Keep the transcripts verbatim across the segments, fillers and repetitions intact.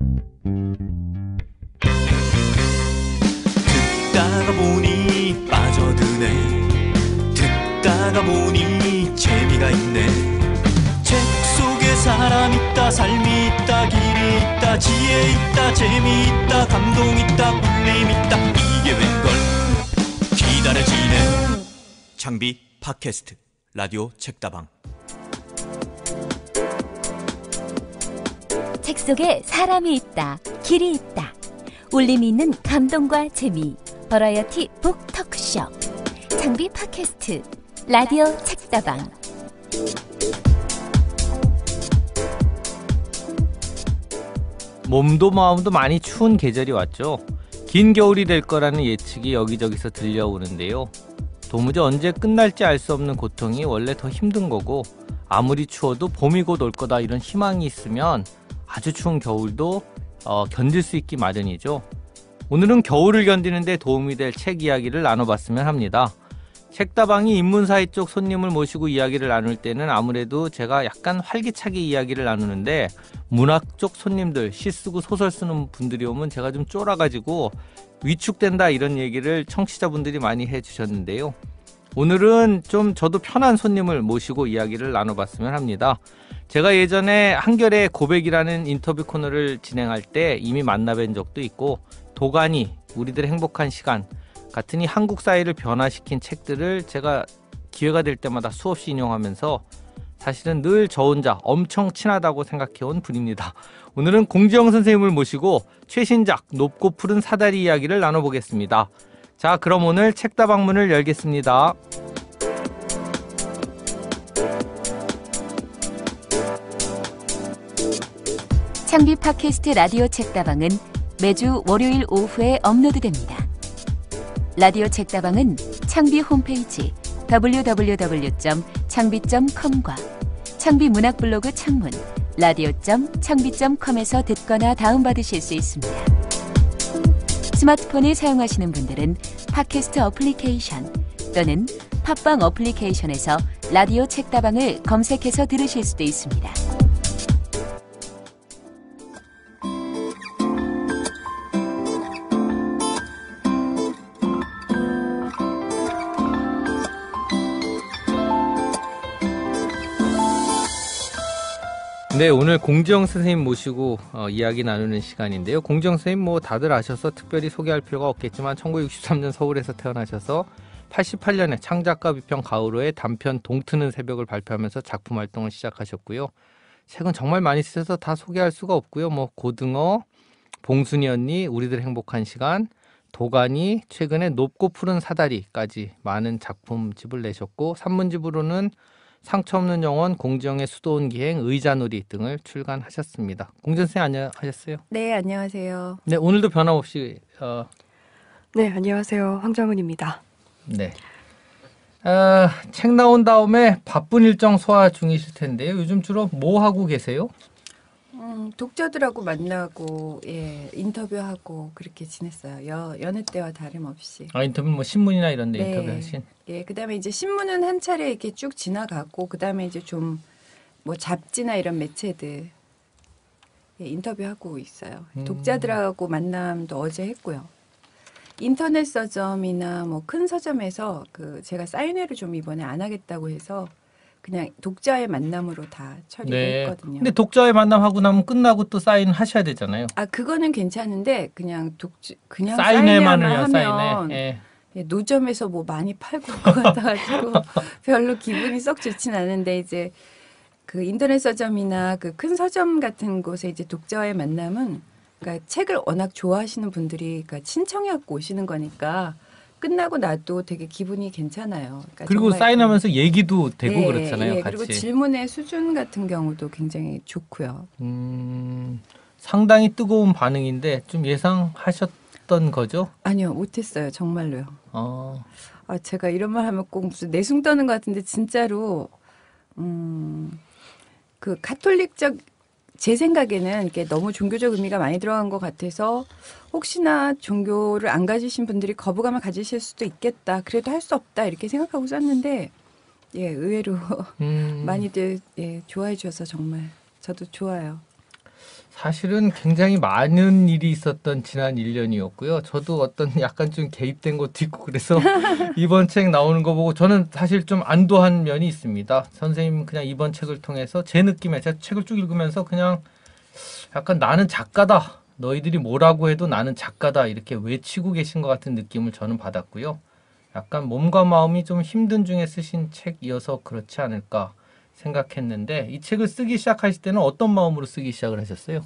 듣다가 보니 빠져드네. 듣다가 보니 재미가 있네. 책 속에 사람 있다, 삶이 있다, 길이 있다, 지혜 있다, 재미 있다, 감동 있다, 울림 있다. 이게 웬걸 기다려지네. 장비 팟캐스트 라디오 책다방. 책 속에 사람이 있다, 길이 있다. 울림이 있는 감동과 재미. 버라이어티 북 토크쇼. 장비 팟캐스트 라디오 책다방. 몸도 마음도 많이 추운 계절이 왔죠. 긴 겨울이 될 거라는 예측이 여기저기서 들려오는데요. 도무지 언제 끝날지 알 수 없는 고통이 원래 더 힘든 거고, 아무리 추워도 봄이 곧 올 거다 이런 희망이 있으면 아주 추운 겨울도 어, 견딜 수 있기 마련이죠. 오늘은 겨울을 견디는데 도움이 될 책 이야기를 나눠봤으면 합니다. 책다방이 인문사회 쪽 손님을 모시고 이야기를 나눌 때는 아무래도 제가 약간 활기차게 이야기를 나누는데, 문학 쪽 손님들, 시 쓰고 소설 쓰는 분들이 오면 제가 좀 쫄아가지고 위축된다 이런 얘기를 청취자분들이 많이 해주셨는데요. 오늘은 좀 저도 편한 손님을 모시고 이야기를 나눠봤으면 합니다. 제가 예전에 한결의 고백이라는 인터뷰 코너를 진행할 때 이미 만나뵌 적도 있고, 도가니, 우리들의 행복한 시간 같은 이 한국 사회를 변화시킨 책들을 제가 기회가 될 때마다 수없이 인용하면서 사실은 늘 저 혼자 엄청 친하다고 생각해온 분입니다. 오늘은 공지영 선생님을 모시고 최신작 높고 푸른 사다리 이야기를 나눠보겠습니다. 자, 그럼 오늘 책다방 문을 열겠습니다. 창비 팟캐스트 라디오 책다방은 매주 월요일 오후에 업로드됩니다. 라디오 책다방은 창비 홈페이지 더블유 더블유 더블유 점 창비 점 컴과 창비 문학 블로그 창문 라디오 점 창비 점 컴에서 듣거나 다운받으실 수 있습니다. 스마트폰을 사용하시는 분들은 팟캐스트 어플리케이션 또는 팟빵 어플리케이션에서 라디오 책다방을 검색해서 들으실 수도 있습니다. 네, 오늘 공지영 선생님 모시고 어, 이야기 나누는 시간인데요. 공지영 선생님 뭐 다들 아셔서 특별히 소개할 필요가 없겠지만 천구백육십삼 년 서울에서 태어나셔서 팔십팔 년에 창작가 비평 가을호의 단편 동트는 새벽을 발표하면서 작품 활동을 시작하셨고요. 책은 정말 많이 쓰셔서 다 소개할 수가 없고요. 뭐 고등어, 봉순이 언니, 우리들 행복한 시간, 도가니, 최근에 높고 푸른 사다리까지 많은 작품집을 내셨고, 산문집으로는 상처 없는 영혼, 공지영의 수도원 기행, 의자놀이 등을 출간하셨습니다. 공지영 선생님 안녕하셨어요? 네, 안녕하세요. 네, 오늘도 변함없이 어... 네, 안녕하세요. 황정은입니다. 네. 어, 책 나온 다음에 바쁜 일정 소화 중이실 텐데요. 요즘 주로 뭐 하고 계세요? 음, 독자들하고 만나고 예, 인터뷰하고 그렇게 지냈어요. 여, 여느 때와 다름없이. 아, 인터뷰 뭐 신문이나 이런 데 네. 인터뷰하신? 예, 그다음에 이제 신문은 한 차례 이렇게 쭉 지나가고, 그다음에 이제 좀 뭐 잡지나 이런 매체들 예, 인터뷰하고 있어요. 음. 독자들하고 만남도 어제 했고요. 인터넷 서점이나 뭐 큰 서점에서 그 제가 사인회를 좀 이번에 안 하겠다고 해서 그냥 독자의 만남으로 다 처리를 네. 했거든요. 근데 독자의 만남하고 나면 끝나고 또 사인 하셔야 되잖아요. 아, 그거는 괜찮은데 그냥 독 그냥 사인회만을요, 사인회만 하면 사인회. 예. 예, 노점에서 뭐 많이 팔고 올 것 같아가지고 별로 기분이 썩 좋진 않은데, 이제 그 인터넷 서점이나 그 큰 서점 같은 곳에 이제 독자와의 만남은, 그러니까 책을 워낙 좋아하시는 분들이 그러니까 신청해갖고 오시는 거니까 끝나고 나도 되게 기분이 괜찮아요. 그러니까 그리고 사인하면서 얘기도 되고 예, 그렇잖아요. 예, 같이. 그리고 질문의 수준 같은 경우도 굉장히 좋고요. 음, 상당히 뜨거운 반응인데 좀 예상하셨던 거죠? 아니요, 못했어요. 정말로요. 어. 아, 제가 이런 말 하면 꼭 무슨 내숭 떠는 것 같은데 진짜로 음, 그 카톨릭적, 제 생각에는 이게 너무 종교적 의미가 많이 들어간 것 같아서 혹시나 종교를 안 가지신 분들이 거부감을 가지실 수도 있겠다. 그래도 할 수 없다 이렇게 생각하고 썼는데, 예, 의외로 음. 많이들 예, 좋아해 주셔서 정말 저도 좋아요. 사실은 굉장히 많은 일이 있었던 지난 일 년이었고요. 저도 어떤 약간 좀 개입된 것도 있고 그래서 이번 책 나오는 거 보고 저는 사실 좀 안도한 면이 있습니다. 선생님 그냥 이번 책을 통해서 제 느낌에 제가 책을 쭉 읽으면서 그냥 약간 나는 작가다. 너희들이 뭐라고 해도 나는 작가다. 이렇게 외치고 계신 것 같은 느낌을 저는 받았고요. 약간 몸과 마음이 좀 힘든 중에 쓰신 책이어서 그렇지 않을까 생각했는데 이 책을 쓰기 시작하실 때는 어떤 마음으로 쓰기 시작을 하셨어요?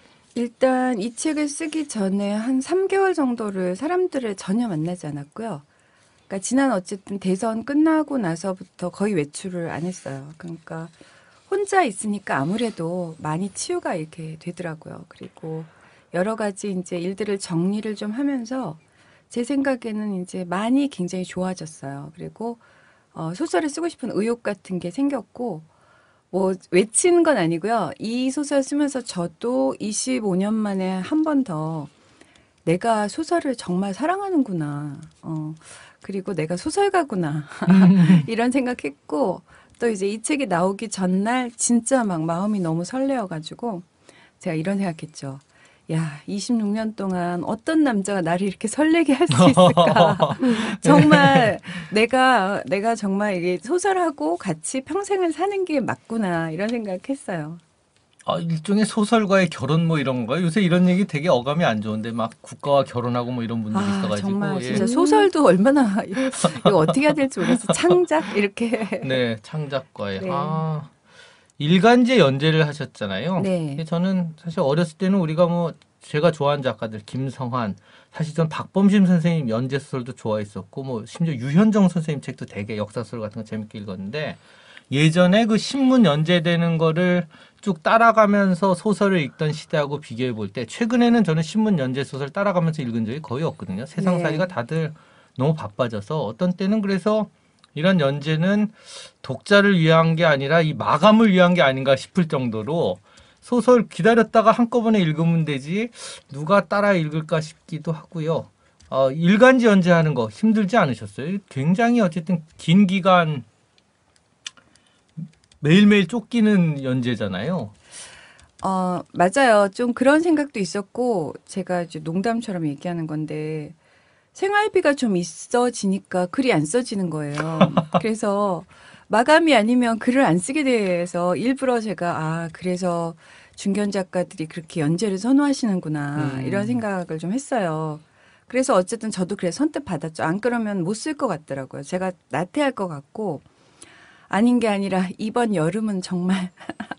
일단 이 책을 쓰기 전에 한 삼 개월 정도를 사람들을 전혀 만나지 않았고요. 그러니까 지난 어쨌든 대선 끝나고 나서부터 거의 외출을 안 했어요. 그러니까 혼자 있으니까 아무래도 많이 치유가 이렇게 되더라고요. 그리고 여러 가지 이제 일들을 정리를 좀 하면서 제 생각에는 이제 많이 굉장히 좋아졌어요. 그리고 어, 소설을 쓰고 싶은 의욕 같은 게 생겼고, 뭐, 외치는 건 아니고요. 이 소설 쓰면서 저도 이십오 년 만에 한 번 더 내가 소설을 정말 사랑하는구나. 어, 그리고 내가 소설가구나. 이런 생각했고, 또 이제 이 책이 나오기 전날 진짜 막 마음이 너무 설레어가지고, 제가 이런 생각했죠. 야, 이십육 년 동안 어떤 남자가 나를 이렇게 설레게 할 수 있을까? 정말 내가 내가 정말 이게 소설하고 같이 평생을 사는 게 맞구나 이런 생각했어요. 아, 일종의 소설과의 결혼 뭐 이런 거요? 요새 이런 얘기 되게 어감이 안 좋은데 막 국가와 결혼하고 뭐 이런 분들이 아, 있어가지고 정말 예. 진짜 소설도 얼마나 이거 어떻게 해야 될지 모르겠어. 창작 이렇게. 네, 창작과의 네. 아 일간지 연재를 하셨잖아요. 네. 근데 저는 사실 어렸을 때는 우리가 뭐 제가 좋아하는 작가들 김성환, 사실 전 박범심 선생님 연재 소설도 좋아했었고 뭐 심지어 유현정 선생님 책도 되게 역사 소설 같은 거 재밌게 읽었는데 예전에 그 신문 연재되는 거를 쭉 따라가면서 소설을 읽던 시대하고 비교해 볼 때 최근에는 저는 신문 연재 소설 따라가면서 읽은 적이 거의 없거든요. 세상살이가 네. 다들 너무 바빠져서 어떤 때는 그래서 이런 연재는 독자를 위한 게 아니라 이 마감을 위한 게 아닌가 싶을 정도로 소설 기다렸다가 한꺼번에 읽으면 되지 누가 따라 읽을까 싶기도 하고요. 어, 일간지 연재하는 거 힘들지 않으셨어요? 굉장히 어쨌든 긴 기간 매일매일 쫓기는 연재잖아요. 어, 맞아요. 좀 그런 생각도 있었고 제가 이제 농담처럼 얘기하는 건데 생활비가 좀 있어지니까 글이 안 써지는 거예요. 그래서 마감이 아니면 글을 안 쓰게 돼서 일부러 제가 아 그래서 중견 작가들이 그렇게 연재를 선호하시는구나 음. 이런 생각을 좀 했어요. 그래서 어쨌든 저도 그래서 선뜻 받았죠. 안 그러면 못 쓸 것 같더라고요. 제가 나태할 것 같고 아닌 게 아니라 이번 여름은 정말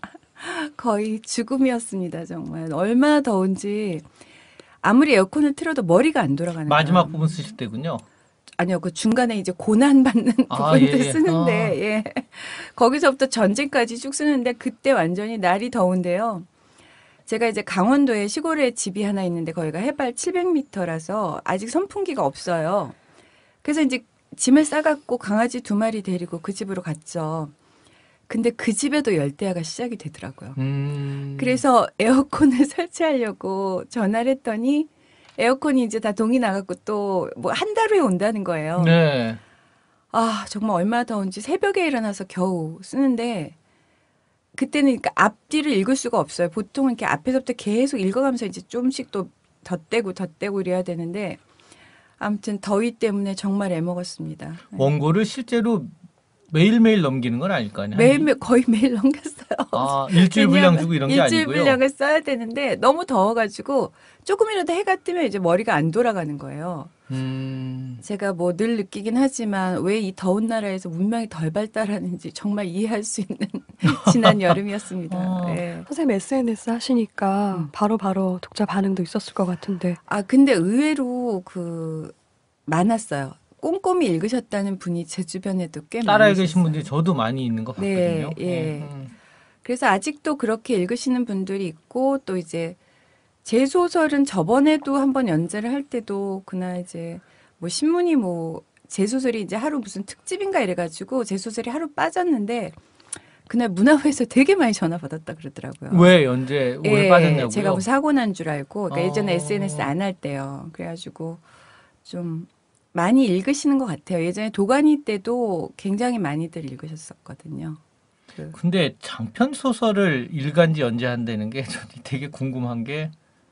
거의 죽음이었습니다. 정말 얼마나 더운지 아무리 에어컨을 틀어도 머리가 안 돌아가는 거예요. 마지막 부분 쓰실 때군요. 아니요, 그 중간에 이제 고난 받는 아, 부분도 예, 예. 쓰는데, 아. 예. 거기서부터 전쟁까지 쭉 쓰는데, 그때 완전히 날이 더운데요. 제가 이제 강원도에 시골에 집이 하나 있는데, 거기가 해발 칠백 미터라서 아직 선풍기가 없어요. 그래서 이제 짐을 싸갖고 강아지 두 마리 데리고 그 집으로 갔죠. 근데 그 집에도 열대야가 시작이 되더라고요. 음. 그래서 에어컨을 설치하려고 전화를 했더니 에어컨이 이제 다 동이 나갔고 또 뭐 한 달 후에 온다는 거예요. 네. 아, 정말 얼마나 더운지 새벽에 일어나서 겨우 쓰는데 그때는 그러니까 앞뒤를 읽을 수가 없어요. 보통은 이렇게 앞에서부터 계속 읽어가면서 이제 조금씩 또 덧대고 덧대고 이래야 되는데 아무튼 더위 때문에 정말 애먹었습니다. 네. 원고를 실제로 매일매일 넘기는 건 아닐 거 아니에요? 매일매일 거의 매일 넘겼어요. 아, 일주일 분량 주고 이런 게 일주일 아니고요. 분량을 써야 되는데 너무 더워가지고 조금이라도 해가 뜨면 이제 머리가 안 돌아가는 거예요. 음. 제가 뭐 늘 느끼긴 하지만 왜 이 더운 나라에서 문명이 덜 발달하는지 정말 이해할 수 있는 지난 여름이었습니다. 어. 네. 선생님 에스엔에스 하시니까 음. 바로바로 독자 반응도 있었을 것 같은데. 아 근데 의외로 그 많았어요. 꼼꼼히 읽으셨다는 분이 제 주변에도 꽤 따라에 많으셨어요. 계신 분들이 저도 많이 있는 것 네, 같거든요. 예. 음. 그래서 아직도 그렇게 읽으시는 분들이 있고 또 이제 제 소설은 저번에도 한번 연재를 할 때도 그날 이제 뭐 신문이 뭐 제 소설이 이제 하루 무슨 특집인가 이래가지고 제 소설이 하루 빠졌는데 그날 문화부에서 되게 많이 전화 받았다 그러더라고요. 왜 연재 오래 예, 빠졌냐고요? 제가 뭐 사고 난 줄 알고 그러니까 어. 예전에 에스엔에스 안 할 때요. 그래가지고 좀 많이 읽으시는 것 같아요. 예전에 도가니 때도 굉장히 많이들 읽으셨었거든요. 그 근데 장편 소설을 일간지 연재한다는 게 저는 되게 궁금한 게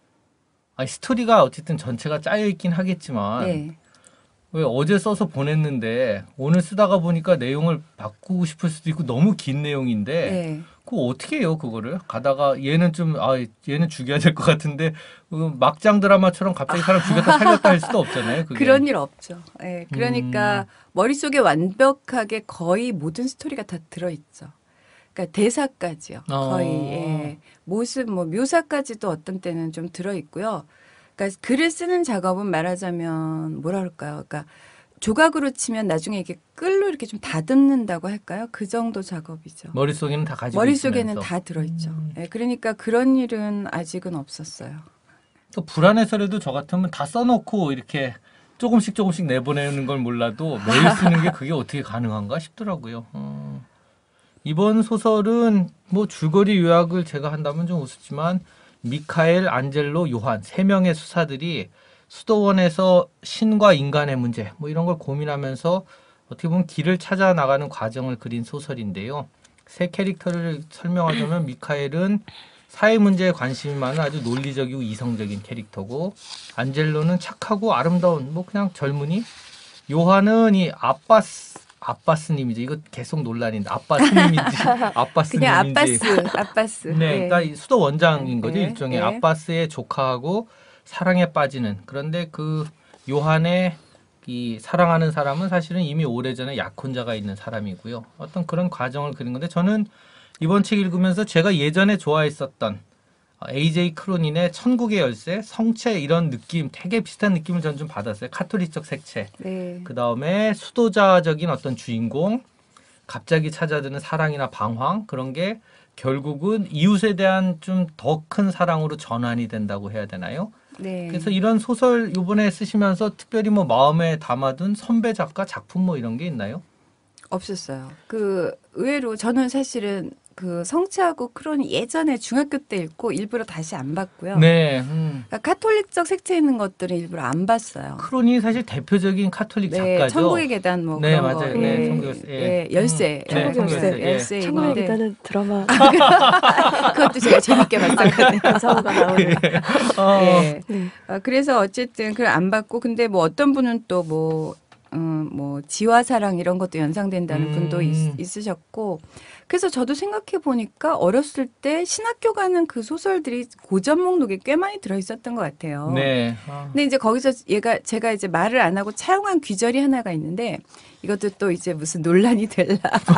아니, 스토리가 어쨌든 전체가 짜여 있긴 하겠지만 네. 왜 어제 써서 보냈는데 오늘 쓰다가 보니까 내용을 바꾸고 싶을 수도 있고 너무 긴 내용인데 네. 그거 어떻게 해요 그거를? 가다가 얘는 좀 아 얘는 죽여야 될 것 같은데 그 막장 드라마처럼 갑자기 사람 죽였다 살렸다 할 수도 없잖아요. 그게. 그런 일 없죠. 예. 그러니까 음. 머릿속에 완벽하게 거의 모든 스토리가 다 들어있죠. 그러니까 대사까지요. 어. 거의. 예. 모습, 뭐 묘사까지도 어떤 때는 좀 들어있고요. 그러니까 글을 쓰는 작업은 말하자면 뭐라 그럴까요? 그러니까 조각으로 치면 나중에 이게 끌로 이렇게 좀 다듬는다고 할까요? 그 정도 작업이죠. 머릿속에는 다 가지고 머릿속에는 있으면서. 다 들어있죠. 음. 예. 그러니까 그런 일은 아직은 없었어요. 또 불안해서라도 저 같으면 다 써놓고 이렇게 조금씩 조금씩 내보내는 걸 몰라도 매일 쓰는 게 그게 어떻게 가능한가 싶더라고요. 어. 이번 소설은 뭐 줄거리 요약을 제가 한다면 좀 우습지만 미카엘, 안젤로, 요한 세 명의 수사들이 수도원에서 신과 인간의 문제 뭐 이런 걸 고민하면서 어떻게 보면 길을 찾아 나가는 과정을 그린 소설인데요. 세 캐릭터를 설명하자면 미카엘은 사회 문제에 관심이 많은 아주 논리적이고 이성적인 캐릭터고 안젤로는 착하고 아름다운 뭐 그냥 젊은이 요한은 이 아빠스 아빠스님이죠. 이거 계속 논란인데 아빠스님인지 아빠스님인지 그냥 아빠스, 아빠스. 네, 그러니까 이 수도 원장인 거죠. 네, 일종의 네. 아빠스의 조카하고 사랑에 빠지는. 그런데 그 요한의 이 사랑하는 사람은 사실은 이미 오래전에 약혼자가 있는 사람이고요. 어떤 그런 과정을 그린 건데 저는 이번 책 읽으면서 제가 예전에 좋아했었던 에이제이 크로닌의 천국의 열쇠, 성체 이런 느낌, 되게 비슷한 느낌을 저는 좀 받았어요. 카톨릭적 색채. 네. 그 다음에 수도자적인 어떤 주인공, 갑자기 찾아드는 사랑이나 방황 그런 게 결국은 이웃에 대한 좀 더 큰 사랑으로 전환이 된다고 해야 되나요? 네. 그래서 이런 소설 이번에 쓰시면서 특별히 뭐 마음에 담아둔 선배 작가 작품 뭐 이런 게 있나요? 없었어요. 그 의외로 저는 사실은 그 성체하고 크론이 예전에 중학교 때 읽고 일부러 다시 안 봤고요. 네. 음. 그러니까 카톨릭적 색채 있는 것들은 일부러 안 봤어요. 크론이 사실 대표적인 카톨릭 네, 작가죠. 천국의 계단 뭐 네, 그런 맞아요. 거. 네, 예, 천국의 열쇠. 예. 예, 열쇠. 음. 천국의 네, 열쇠. 예. 열쇠 천국의 있는데 계단은 드라마 그것도 제가 재밌게 봤었거든요. 가사가 나오는. 어. 예. 네. 아, 그래서 어쨌든 그걸 안 봤고 근데 뭐 어떤 분은 또 뭐 음, 뭐 지와 사랑 이런 것도 연상된다는 음. 분도 있, 있으셨고 그래서 저도 생각해 보니까 어렸을 때 신학교 가는 그 소설들이 고전 목록에 꽤 많이 들어 있었던 것 같아요. 네. 아. 근데 이제 거기서 얘가 제가 이제 말을 안 하고 차용한 귀절이 하나가 있는데 이것도 또 이제 무슨 논란이 될라.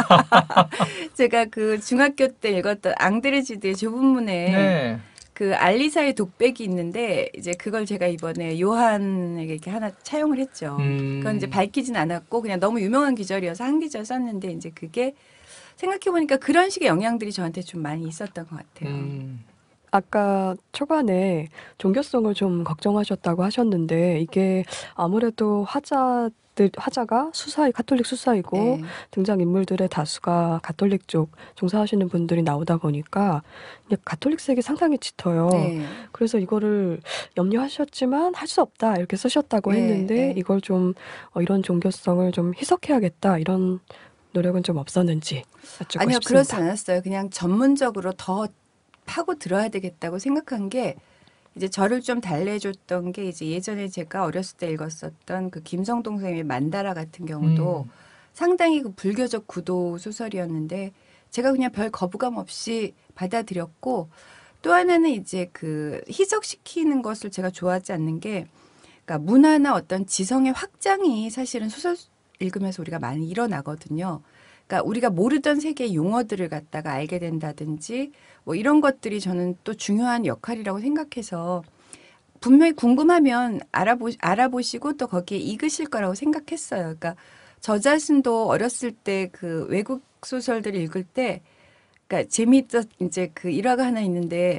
제가 그 중학교 때 읽었던 앙드레지드의 좁은 문에 네. 그 알리사의 독백이 있는데 이제 그걸 제가 이번에 요한에게 이렇게 하나 차용을 했죠. 음. 그건 이제 밝히진 않았고 그냥 너무 유명한 기절이어서 한 기절 썼는데 이제 그게 생각해 보니까 그런 식의 영향들이 저한테 좀 많이 있었던 것 같아요. 음. 아까 초반에 종교성을 좀 걱정하셨다고 하셨는데 이게 아무래도 화자들 화자가 수사이 카톨릭 수사이고 네. 등장 인물들의 다수가 가톨릭 쪽 종사하시는 분들이 나오다 보니까 이게 가톨릭색이 상당히 짙어요. 네. 그래서 이거를 염려하셨지만 할 수 없다 이렇게 쓰셨다고 네, 했는데 네. 이걸 좀 어, 이런 종교성을 좀 희석해야겠다 이런 노력은 좀 없었는지 여쭙고 아니요, 싶습니다. 그렇지 않았어요. 그냥 전문적으로 더 파고 들어야 되겠다고 생각한 게 이제 저를 좀 달래줬던 게 이제 예전에 제가 어렸을 때 읽었었던 그 김성동 선생님의 만다라 같은 경우도 음. 상당히 그 불교적 구도 소설이었는데 제가 그냥 별 거부감 없이 받아들였고 또 하나는 이제 그 희석시키는 것을 제가 좋아하지 않는 게 그러니까 문화나 어떤 지성의 확장이 사실은 소설 읽으면서 우리가 많이 일어나거든요. 그러니까 우리가 모르던 세계의 용어들을 갖다가 알게 된다든지 뭐 이런 것들이 저는 또 중요한 역할이라고 생각해서 분명히 궁금하면 알아보, 알아보시고 또 거기에 읽으실 거라고 생각했어요. 그러니까 저 자신도 어렸을 때 그 외국 소설들을 읽을 때 그러니까 재미있던 이제 그 일화가 하나 있는데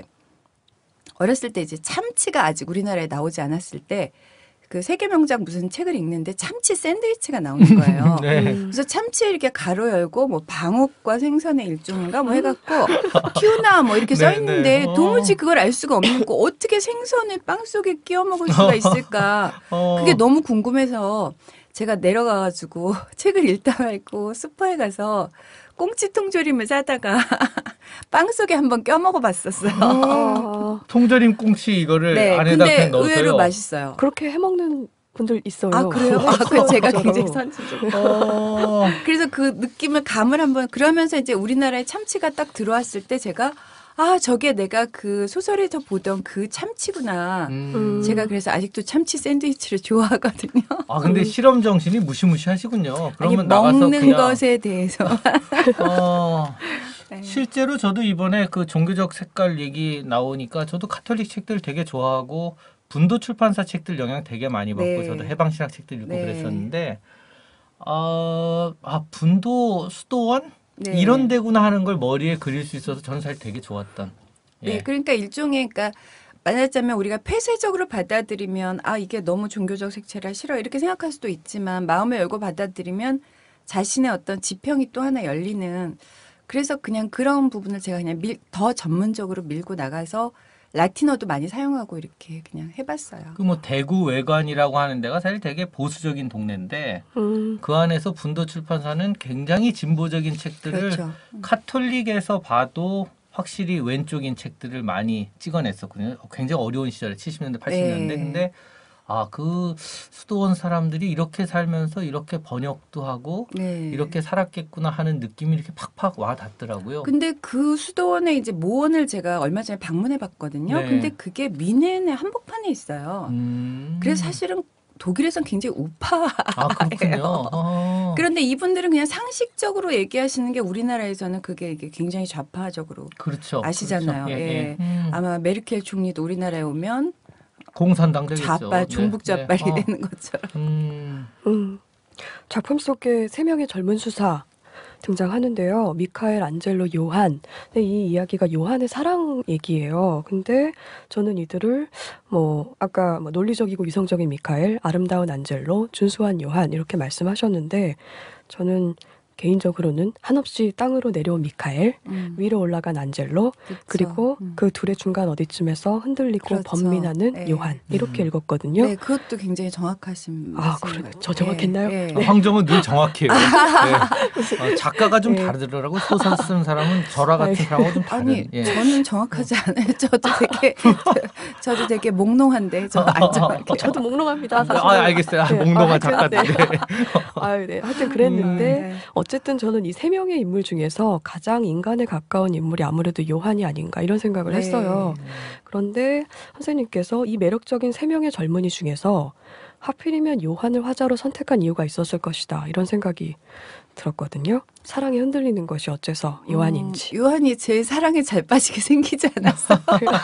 어렸을 때 이제 참치가 아직 우리나라에 나오지 않았을 때 그 세계 명작 무슨 책을 읽는데 참치 샌드위치가 나오는 거예요. 네. 음. 그래서 참치 이렇게 가로 열고 뭐 방옥과 생선의 일종인가 뭐 해갖고 튜나 뭐 이렇게 써 네, 있는데 네. 어. 도무지 그걸 알 수가 없는 거 어떻게 생선을 빵 속에 끼워 먹을 수가 있을까? 어. 그게 너무 궁금해서 제가 내려가가지고 책을 읽다 말고 슈퍼에 가서 꽁치 통조림을 사다가 빵 속에 한번 껴 먹어봤었어요. 아, 통조림 꽁치 이거를 네, 안에다 근데 그냥 넣어서요. 의외로 맛있어요. 그렇게 해먹는 분들 있어요. 아 그래요? 네, 아, 그 제가 진짜로. 굉장히 선수적. 어, 그래서 그 느낌을 감을 한번 그러면서 이제 우리나라에 참치가 딱 들어왔을 때 제가 아 저게 내가 그 소설에서 보던 그 참치구나. 음. 제가 그래서 아직도 참치 샌드위치를 좋아하거든요. 아 근데 실험 정신이 무시무시하시군요. 아니 그러면 나가서 먹는 그냥 것에 대해서 어, 네. 실제로 저도 이번에 그 종교적 색깔 얘기 나오니까 저도 카톨릭 책들 되게 좋아하고 분도 출판사 책들 영향 되게 많이 받고 네. 저도 해방신학 책들 읽고 네. 그랬었는데 어, 아 분도 수도원 네. 이런 데구나 하는 걸 머리에 그릴 수 있어서 저는 사실 되게 좋았던. 예. 네, 그러니까 일종의 그러니까 말하자면 우리가 폐쇄적으로 받아들이면 아 이게 너무 종교적 색채라 싫어 이렇게 생각할 수도 있지만 마음을 열고 받아들이면 자신의 어떤 지평이 또 하나 열리는 그래서 그냥 그런 부분을 제가 그냥 밀, 더 전문적으로 밀고 나가서 라틴어도 많이 사용하고 이렇게 그냥 해봤어요. 그 뭐 대구 외관이라고 하는 데가 사실 되게 보수적인 동네인데 음, 그 안에서 분도 출판사는 굉장히 진보적인 책들을 그렇죠. 카톨릭에서 봐도 확실히 왼쪽인 책들을 많이 찍어냈었거든요. 굉장히 어려운 시절에 칠십 년대, 팔십 년대. 네. 근데 아, 그 수도원 사람들이 이렇게 살면서 이렇게 번역도 하고 네. 이렇게 살았겠구나 하는 느낌이 이렇게 팍팍 와 닿더라고요. 근데 그 수도원에 이제 모원을 제가 얼마 전에 방문해 봤거든요. 네. 근데 그게 미넨의 한복판에 있어요. 음. 그래서 사실은 독일에선 굉장히 우파. 아, 그렇군요. 어. 그런데 이분들은 그냥 상식적으로 얘기하시는 게 우리나라에서는 그게 이게 굉장히 좌파적으로 그렇죠. 아시잖아요. 그렇죠. 예. 음. 아마 메르켈 총리도 우리나라에 오면 공산당적이죠. 좌빨, 네, 종북 좌빨이 네. 어. 되는 것처럼. 음. 음. 작품 속에 세 명의 젊은 수사 등장하는데요. 미카엘, 안젤로, 요한. 근데 이 이야기가 요한의 사랑 얘기예요. 근데 저는 이들을 뭐 아까 뭐 논리적이고 이성적인 미카엘, 아름다운 안젤로, 준수한 요한 이렇게 말씀하셨는데 저는 개인적으로는 한없이 땅으로 내려온 미카엘, 음, 위로 올라간 안젤로, 그쵸. 그리고 음. 그 둘의 중간 어디쯤에서 흔들리고 그렇죠. 번민하는 네. 요한 이렇게 음. 읽었거든요. 네, 그것도 굉장히 정확하신 아, 말씀인 그래요? 것 같아요. 저 정확했나요? 예, 예. 어, 황정은 늘 정확해요. 네. 어, 작가가 좀 네. 다르더라고요. 소설 쓰는 사람은 저라 같은 아니, 사람하고 좀 다른. 아니 예. 저는 정확하지 않아요. 저도 되게 저, 저도 되게 몽롱한데 저 안 정확해요. 어, 저도 몽롱합니다. 아, 사실. 알겠어요. 아, 네. 몽롱한 아, 작가인데. 그런데. 아, 네. 하여튼 그랬는데 네. 어쨌든 저는 이 세 명의 인물 중에서 가장 인간에 가까운 인물이 아무래도 요한이 아닌가 이런 생각을 네. 했어요. 그런데 선생님께서 이 매력적인 세 명의 젊은이 중에서 하필이면 요한을 화자로 선택한 이유가 있었을 것이다 이런 생각이 들었거든요. 사랑에 흔들리는 것이 어째서 요한인지. 음, 요한이 제 사랑에 잘 빠지게 생기지 않았어.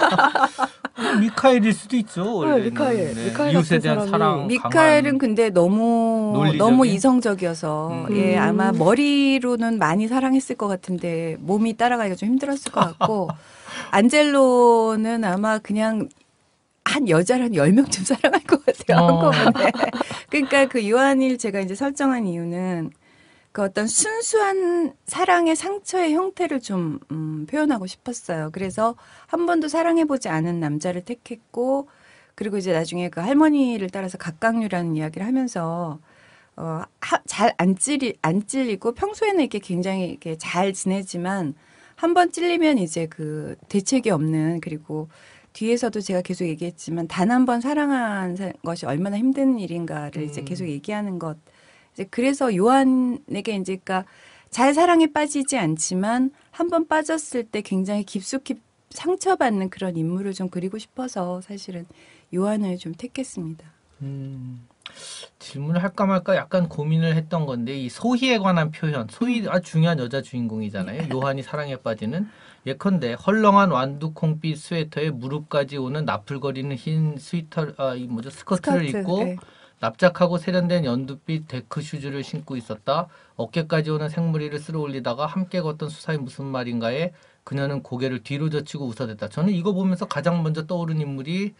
미카엘일 수도 있죠. 원래는. 미카엘. 미카엘 이웃에 같은 대한 사람이 사랑. 미카엘은 강한. 근데 너무 논리적인? 너무 이성적이어서 음. 예 음. 아마 머리로는 많이 사랑했을 것 같은데 몸이 따라가기가 좀 힘들었을 것 같고 안젤로는 아마 그냥 한 여자를 한 열 명쯤 사랑할 것 같아요. 어. 한꺼번에. 그러니까 그 요한일 제가 이제 설정한 이유는 그 어떤 순수한 사랑의 상처의 형태를 좀 음, 표현하고 싶었어요. 그래서 한 번도 사랑해보지 않은 남자를 택했고 그리고 이제 나중에 그 할머니를 따라서 각각류라는 이야기를 하면서 어, 잘 안 찔리 안 찔리고 평소에는 이렇게 굉장히 이렇게 잘 지내지만 한 번 찔리면 이제 그 대책이 없는 그리고 뒤에서도 제가 계속 얘기했지만 단 한 번 사랑한 것이 얼마나 힘든 일인가를 이제 음. 계속 얘기하는 것. 이제 그래서 요한에게 이제 그러니까 잘 사랑에 빠지지 않지만 한 번 빠졌을 때 굉장히 깊숙이 상처받는 그런 인물을 좀 그리고 싶어서 사실은 요한을 좀 택했습니다. 음, 질문을 할까 말까 약간 고민을 했던 건데 이 소희에 관한 표현. 소희 아주 중요한 여자 주인공이잖아요. 요한이 사랑에 빠지는. 예컨대 헐렁한 완두콩빛 스웨터에 무릎까지 오는 나풀거리는 흰 스위터, 아, 이 뭐죠 스커트를 스커트, 입고 네. 납작하고 세련된 연두빛 데크 슈즈를 신고 있었다. 어깨까지 오는 생머리를 쓸어 올리다가 함께 걷던 수사의 무슨 말인가에 그녀는 고개를 뒤로 젖히고 웃어댔다. 저는 이거 보면서 가장 먼저 떠오른 인물이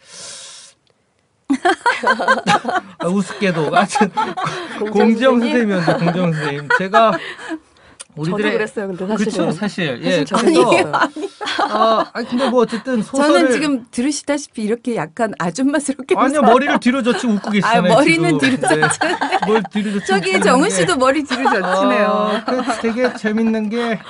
아, 우습게도 하여튼 공정 선생님이었는데 공정 선생님 제가 저도 그랬어요. 근데 사실은. 그렇죠, 사실. 예, 사실 그래서 저도 아, 아니, 근데 뭐 어쨌든 소설을 저는 지금 들으시다시피 이렇게 약간 아줌마스럽게 아니요, 머리를 뒤로 젖히 웃고 계시잖아요. 아, 머리는 지금. 뒤로 네. 뭘 뒤로 젖히 저기 웃고 정은 있는 씨도 머리 뒤로 젖히네요. 어, 그 되게 재밌는 게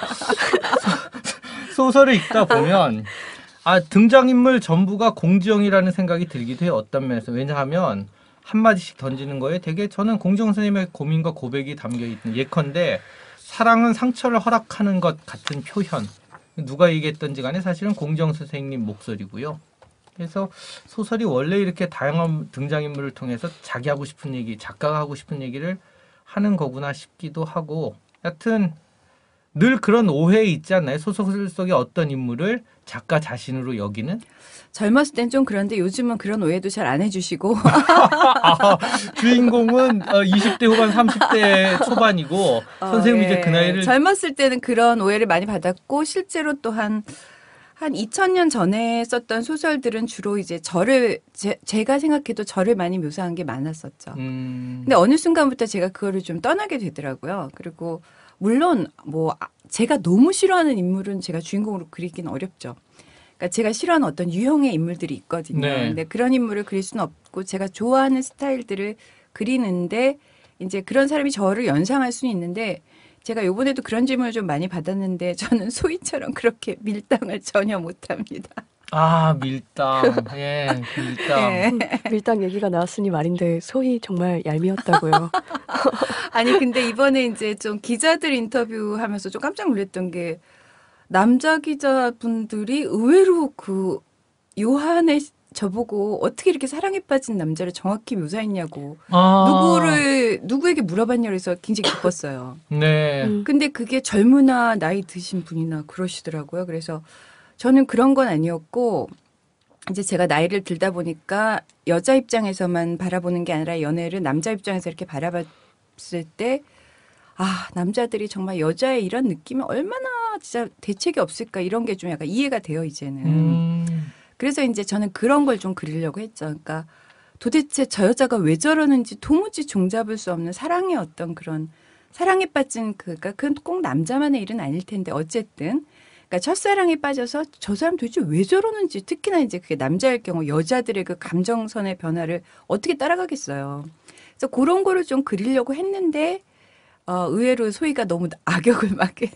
소, 소설을 읽다 보면 아 등장인물 전부가 공지영이라는 생각이 들기도 해요. 어떤 면에서. 왜냐하면 한마디씩 던지는 거에 되게 저는 공지영 선생님의 고민과 고백이 담겨있는 예컨대 사랑은 상처를 허락하는 것 같은 표현. 누가 얘기했던지 간에 사실은 공지영 선생님 목소리고요. 그래서 소설이 원래 이렇게 다양한 등장인물을 통해서 자기 하고 싶은 얘기, 작가가 하고 싶은 얘기를 하는 거구나 싶기도 하고 여하튼 늘 그런 오해 있지 않나요? 소설 속의 어떤 인물을 작가 자신으로 여기는? 젊었을 땐 좀 그런데 요즘은 그런 오해도 잘 안 해주시고 아, 주인공은 이십 대 후반 삼십 대 초반이고 어, 선생님이 예. 이제 그 나이를 젊었을 때는 그런 오해를 많이 받았고 실제로 또한 한 이천 년 전에 썼던 소설들은 주로 이제 저를 제, 제가 생각해도 저를 많이 묘사한 게 많았었죠. 음... 근데 어느 순간부터 제가 그거를 좀 떠나게 되더라고요. 그리고 물론 뭐 제가 너무 싫어하는 인물은 제가 주인공으로 그리기는 어렵죠. 그러니까 제가 싫어하는 어떤 유형의 인물들이 있거든요. 네. 근데 그런 인물을 그릴 수는 없고 제가 좋아하는 스타일들을 그리는데 이제 그런 사람이 저를 연상할 수는 있는데 제가 요번에도 그런 질문을 좀 많이 받았는데 저는 소희처럼 그렇게 밀당을 전혀 못합니다. 아 밀당, 예 밀당. 네. 밀당 얘기가 나왔으니 말인데 소희 정말 얄미웠다고요. 아니 근데 이번에 이제 좀 기자들 인터뷰하면서 좀 깜짝 놀랐던 게 남자 기자분들이 의외로 그 요한의 저보고 어떻게 이렇게 사랑에 빠진 남자를 정확히 묘사했냐고 아, 누구를 누구에게 물어봤냐 그래서 굉장히 기뻤어요. 네. 음. 근데 그게 젊으나 나이 드신 분이나 그러시더라고요. 그래서 저는 그런 건 아니었고 이제 제가 나이를 들다 보니까 여자 입장에서만 바라보는 게 아니라 연애를 남자 입장에서 이렇게 바라봤을 때 아, 남자들이 정말 여자의 이런 느낌이 얼마나 진짜 대책이 없을까 이런 게 좀 약간 이해가 돼요, 이제는. 음. 그래서 이제 저는 그런 걸 좀 그리려고 했죠. 그러니까 도대체 저 여자가 왜 저러는지 도무지 종잡을 수 없는 사랑의 어떤 그런 사랑에 빠진 그, 그러니까 그건 꼭 남자만의 일은 아닐 텐데 어쨌든 그러니까 첫사랑에 빠져서 저 사람 도대체 왜 저러는지 특히나 이제 그게 남자일 경우 여자들의 그 감정선의 변화를 어떻게 따라가겠어요. 그래서 그런 거를 좀 그리려고 했는데 어, 의외로 소희가 너무 악역을 맡게.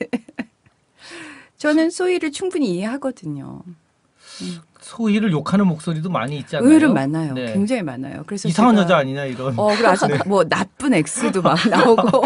저는 소희를 충분히 이해하거든요. 소희를 욕하는 목소리도 많이 있지 않나요? 의외로 많아요. 네. 굉장히 많아요. 그래서 이상한 제가, 여자 아니냐 이런. 어, 그리고 아주 뭐 나쁜 X도 막 나오고,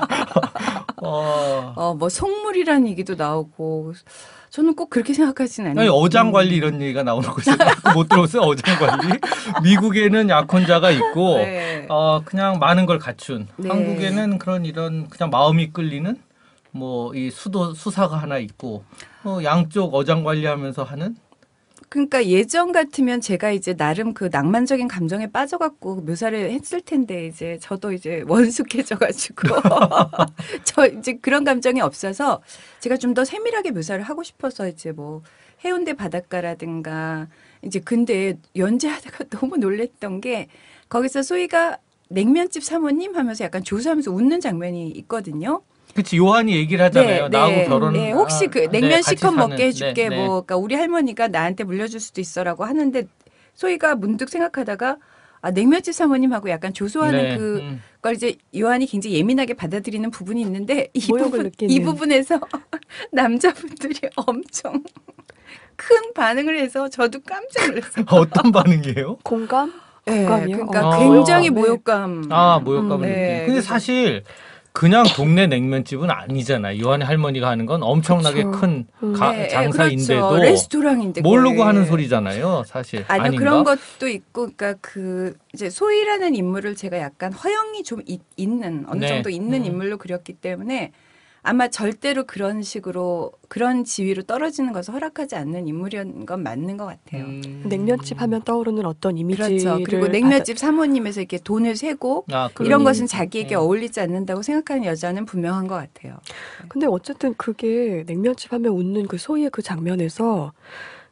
어. 어, 뭐 속물이라는 얘기도 나오고. 저는 꼭 그렇게 생각하지는 않아요. 아니, 어장 관리 이런 얘기가 나오는 거죠. 못 들어봤어요? 어장 관리. 미국에는 약혼자가 있고 네. 어, 그냥 많은 걸 갖춘. 네. 한국에는 그런 이런 그냥 마음이 끌리는 뭐 이 수도 수사가 하나 있고 어, 양쪽 어장 관리하면서 하는. 그러니까 예전 같으면 제가 이제 나름 그 낭만적인 감정에 빠져갖고 묘사를 했을 텐데 이제 저도 이제 원숙해져가지고 저 이제 그런 감정이 없어서 제가 좀 더 세밀하게 묘사를 하고 싶어서 이제 뭐 해운대 바닷가라든가 이제 근데 연재하다가 너무 놀랬던 게 거기서 소희가 냉면집 사모님 하면서 약간 조사하면서 웃는 장면이 있거든요. 그치 요한이 얘기를 하잖아요. 나하고 결혼. 네, 혹시 그 아, 냉면 네, 같이 실컷 먹게 사는. 해줄게. 네, 네. 뭐, 그러니까 우리 할머니가 나한테 물려줄 수도 있어라고 하는데 소희가 문득 생각하다가 아, 냉면집 사모님하고 약간 조소하는 네, 그걸 음. 이제 요한이 굉장히 예민하게 받아들이는 부분이 있는데 이 모욕을 부분 느끼는. 이 부분에서 남자분들이 엄청 큰 반응을 해서 저도 깜짝 놀랐어요. 어떤 반응이에요? 공감? 네, 공감이요? 그러니까 어. 굉장히 네. 모욕감. 아 모욕감을 음, 느끼. 네, 근데 그래서- 사실 그냥 동네 냉면집은 아니잖아요. 요한의 할머니가 하는 건 엄청나게 그쵸. 큰 음. 가- 네, 장사인데도 그렇죠. 레스토랑인데 모르고 거의. 하는 소리잖아요. 사실 아니요 아닌가? 그런 것도 있고, 그러니까 그 이제 소희라는 인물을 제가 약간 허영이 좀 있, 있는 어느 네. 정도 있는 음. 인물로 그렸기 때문에 아마 절대로 그런 식으로 그런 지위로 떨어지는 것을 허락하지 않는 인물이었던 건 맞는 것 같아요. 음. 냉면집 하면 떠오르는 어떤 이미지를 그렇죠. 그리고 냉면집 사모님에서 이렇게 돈을 세고 아, 그런 이런 의미. 것은 자기에게 음. 어울리지 않는다고 생각하는 여자는 분명한 것 같아요. 근데 어쨌든 그게 냉면집 하면 웃는 그 소희의 그 장면에서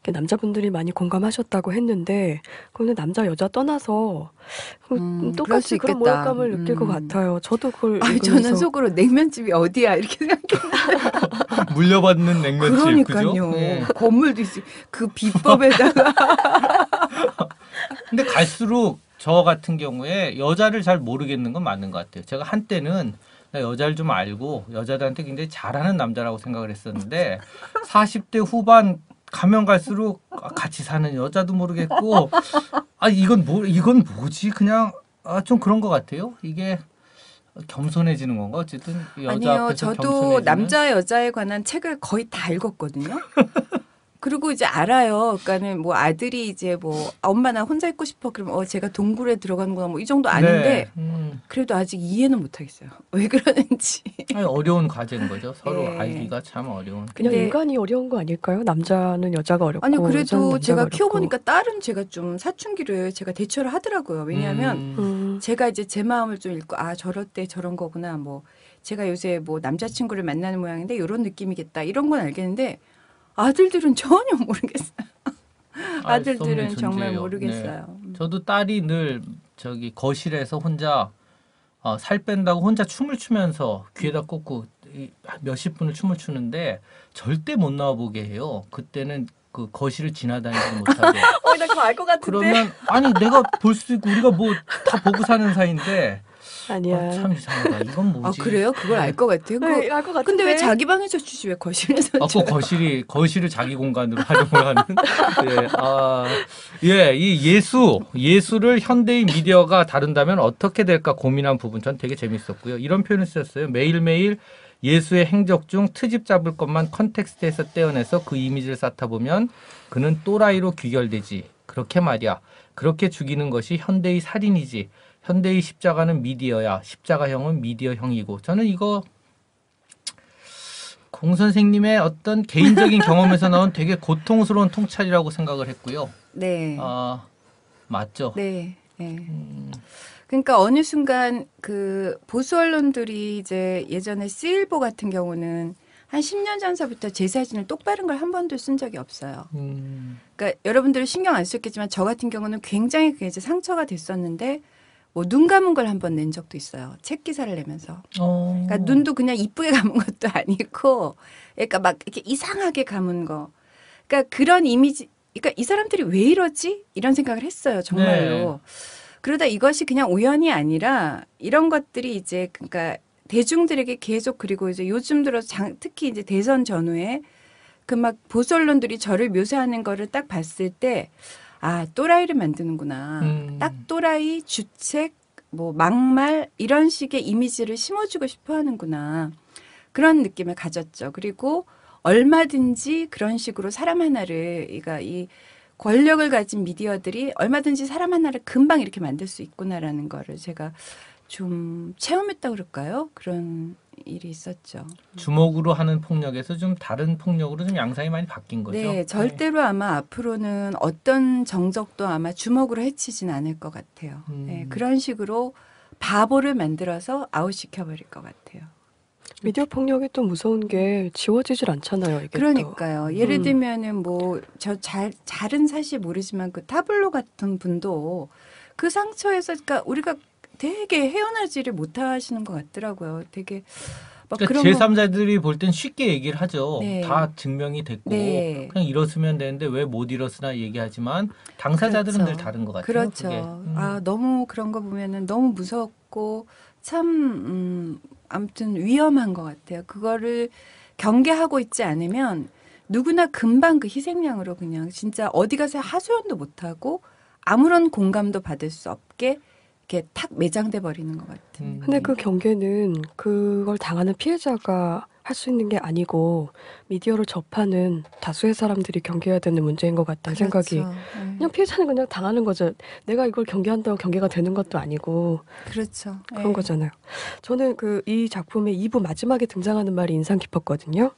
남자분들이 많이 공감하셨다고 했는데 그거는 남자 여자 떠나서 음, 그럴 수 똑같이 그런 있겠다. 모욕감을 느낄 것 음. 같아요. 저도 그걸 아니, 읽으면서 저는 속으로 냉면집이 어디야 이렇게 생각해요. 물려받는 냉면집 그러니까요. 그죠? 예. 건물도 있어. 그 비법에다가 근데 갈수록 저 같은 경우에 여자를 잘 모르겠는 건 맞는 것 같아요. 제가 한때는 나 여자를 좀 알고 여자들한테 굉장히 잘하는 남자라고 생각을 했었는데 사십 대 후반 가면 갈수록 같이 사는 여자도 모르겠고 아 이건 뭐 이건 뭐지 그냥 아, 좀 그런 것 같아요. 이게 겸손해지는 건가 어쨌든 여자 아니요. 앞에서 저도 겸손해지는? 남자 여자에 관한 책을 거의 다 읽었거든요. 그리고 이제 알아요. 그러니까는 뭐 아들이 이제 뭐 아, 엄마 나 혼자 있고 싶어. 그러면 어 제가 동굴에 들어가는구나 뭐 이 정도 아는데 네. 음. 그래도 아직 이해는 못 하겠어요. 왜 그러는지. 아니, 어려운 과제인 거죠. 서로 네. 알기가 참 어려운. 그냥 근데- 인간이 어려운 거 아닐까요? 남자는 여자가 어렵고 아니 여자는 그래도 남자가 제가 어렵고. 키워보니까 딸은 제가 좀 사춘기를 제가 대처를 하더라고요. 왜냐하면 음. 음, 제가 이제 제 마음을 좀 읽고 아 저럴 때 저런 거구나 뭐 제가 요새 뭐 남자친구를 만나는 모양인데 이런 느낌이겠다 이런 건 알겠는데 아들들은 전혀 모르겠어요. 알수 없는 아들들은 정말 존재예요. 모르겠어요. 네. 저도 딸이 늘 저기 거실에서 혼자 어, 살 뺀다고 혼자 춤을 추면서 귀에다 꽂고 이 몇십 분을 춤을 추는데 절대 못 나와 보게 해요. 그때는 그 거실을 지나다니지 못하게. 어, 나 그거 알 것 같은데. 그러면 아니 내가 볼 수 있고 우리가 뭐 다 보고 사는 사이인데 아니야. 아, 참 이상하다. 이건 아 뭐지? 그래요? 그걸 알 것 같아요. 그거- 네, 알것 같은데. 근데 왜 자기 방에서 추지 왜 거실에서 아, 꼭 쳐요? 거실이 거실을 자기 공간으로 활용을 하는. 예, 아, 예, 이 예수 예수를 현대의 미디어가 다룬다면 어떻게 될까 고민한 부분 전 되게 재밌었고요. 이런 표현을 썼어요. 매일매일 예수의 행적 중 트집 잡을 것만 컨텍스트에서 떼어내서 그 이미지를 쌓다 보면 그는 또라이로 귀결되지. 그렇게 말이야. 그렇게 죽이는 것이 현대의 살인이지. 현대의 십자가는 미디어야. 십자가형은 미디어형이고. 저는 이거 공 선생님의 어떤 개인적인 경험에서 나온 되게 고통스러운 통찰이라고 생각을 했고요. 네. 아, 맞죠? 네. 네. 음, 그러니까 어느 순간 그 보수 언론들이 이제 예전에 씨일보 같은 경우는 한 십 년 전서부터 제 사진을 똑바른 걸 한 번도 쓴 적이 없어요. 음, 그러니까 여러분들은 신경 안 쓰셨겠지만 저 같은 경우는 굉장히 그게 이제 상처가 됐었는데 뭐 눈 감은 걸 한 번 낸 적도 있어요. 책 기사를 내면서. 어, 그러니까 눈도 그냥 이쁘게 감은 것도 아니고, 그러니까 막 이렇게 이상하게 감은 거. 그러니까 그런 이미지. 그러니까 이 사람들이 왜 이러지? 이런 생각을 했어요. 정말로. 그러다 이것이 그냥 우연이 아니라 이런 것들이 이제 그러니까 대중들에게 계속 그리고 이제 요즘 들어 장, 특히 이제 대선 전후에 그 막 보수 언론들이 저를 묘사하는 거를 딱 봤을 때 아, 또라이를 만드는구나. 음. 딱 또라이, 주책, 뭐 막말 이런 식의 이미지를 심어주고 싶어 하는구나. 그런 느낌을 가졌죠. 그리고 얼마든지 그런 식으로 사람 하나를 그러니까 이 권력을 가진 미디어들이 얼마든지 사람 하나를 금방 이렇게 만들 수 있구나라는 거를 제가 좀 체험했다 그럴까요? 그런 일이 있었죠. 주먹으로 하는 폭력에서 좀 다른 폭력으로 좀 양상이 많이 바뀐 거죠. 네, 절대로 아마 앞으로는 어떤 정적도 아마 주먹으로 해치진 않을 것 같아요. 음. 네, 그런 식으로 바보를 만들어서 아웃시켜버릴 것 같아요. 미디어 폭력이 또 무서운 게 지워지질 않잖아요. 이게 또. 그러니까요. 예를 음. 들면은 뭐 저 잘 잘은 사실 모르지만 그 타블로 같은 분도 그 상처에서 그러니까 우리가 되게 헤어나지를 못하시는 것 같더라고요. 되게 막 그러니까 그런 제삼자들이 볼 땐 쉽게 얘기를 하죠. 네. 다 증명이 됐고 네. 그냥 일었으면 되는데 왜 못 일었으나 얘기하지만 당사자들은 그렇죠. 늘 다른 것 같아요. 그렇죠. 그게. 음. 아 너무 그런 거 보면은 너무 무섭고 참 음, 아무튼 위험한 것 같아요. 그거를 경계하고 있지 않으면 누구나 금방 그 희생양으로 그냥 진짜 어디 가서 하소연도 못하고 아무런 공감도 받을 수 없게 이렇게 탁 매장돼 버리는 것 같은. 음. 근데 그 경계는 그걸 당하는 피해자가 할 수 있는 게 아니고 미디어를 접하는 다수의 사람들이 경계해야 되는 문제인 것 같다는 생각이. 그렇죠. 네. 그냥 피해자는 그냥 당하는 거죠. 내가 이걸 경계한다고 경계가 되는 것도 아니고 그렇죠. 그런 네. 거잖아요. 저는 그 이 작품의 이 부 마지막에 등장하는 말이 인상 깊었거든요.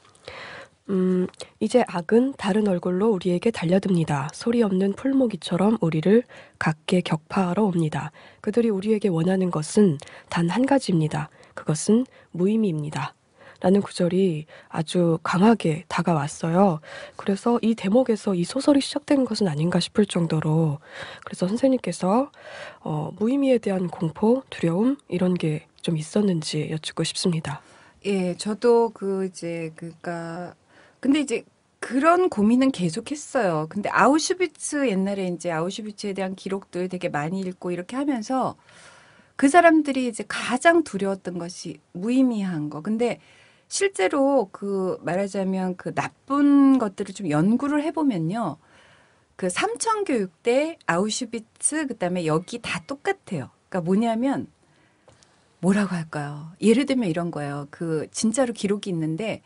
음, 이제 악은 다른 얼굴로 우리에게 달려듭니다. 소리 없는 풀모기처럼 우리를 각계 격파하러 옵니다. 그들이 우리에게 원하는 것은 단 한 가지입니다. 그것은 무의미입니다. 라는 구절이 아주 강하게 다가왔어요. 그래서 이 대목에서 이 소설이 시작된 것은 아닌가 싶을 정도로 그래서 선생님께서 어, 무의미에 대한 공포, 두려움 이런 게 좀 있었는지 여쭙고 싶습니다. 예, 저도 그 이제 그니까 근데 이제 그런 고민은 계속했어요. 근데 아우슈비츠 옛날에 이제 아우슈비츠에 대한 기록들 되게 많이 읽고 이렇게 하면서 그 사람들이 이제 가장 두려웠던 것이 무의미한 거. 근데 실제로 그 말하자면 그 나쁜 것들을 좀 연구를 해보면요. 그 삼천교육대, 아우슈비츠, 그다음에 여기 다 똑같아요. 그러니까 뭐냐면 뭐라고 할까요? 예를 들면 이런 거예요. 그 진짜로 기록이 있는데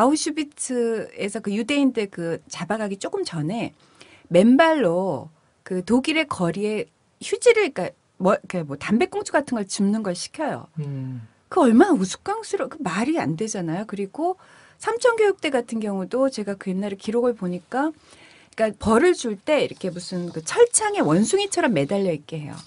아우슈비츠에서 그 유대인들 그 잡아가기 조금 전에 맨발로 그 독일의 거리에 휴지를 그러니까 뭐, 그러니까 뭐 담배꽁초 같은 걸 줍는 걸 시켜요. 음. 그 얼마나 우스꽝스러워. 그 말이 안 되잖아요. 그리고 삼천교육대 같은 경우도 제가 그 옛날에 기록을 보니까 그러니까 벌을 줄 때 이렇게 무슨 그 철창에 원숭이처럼 매달려 있게 해요.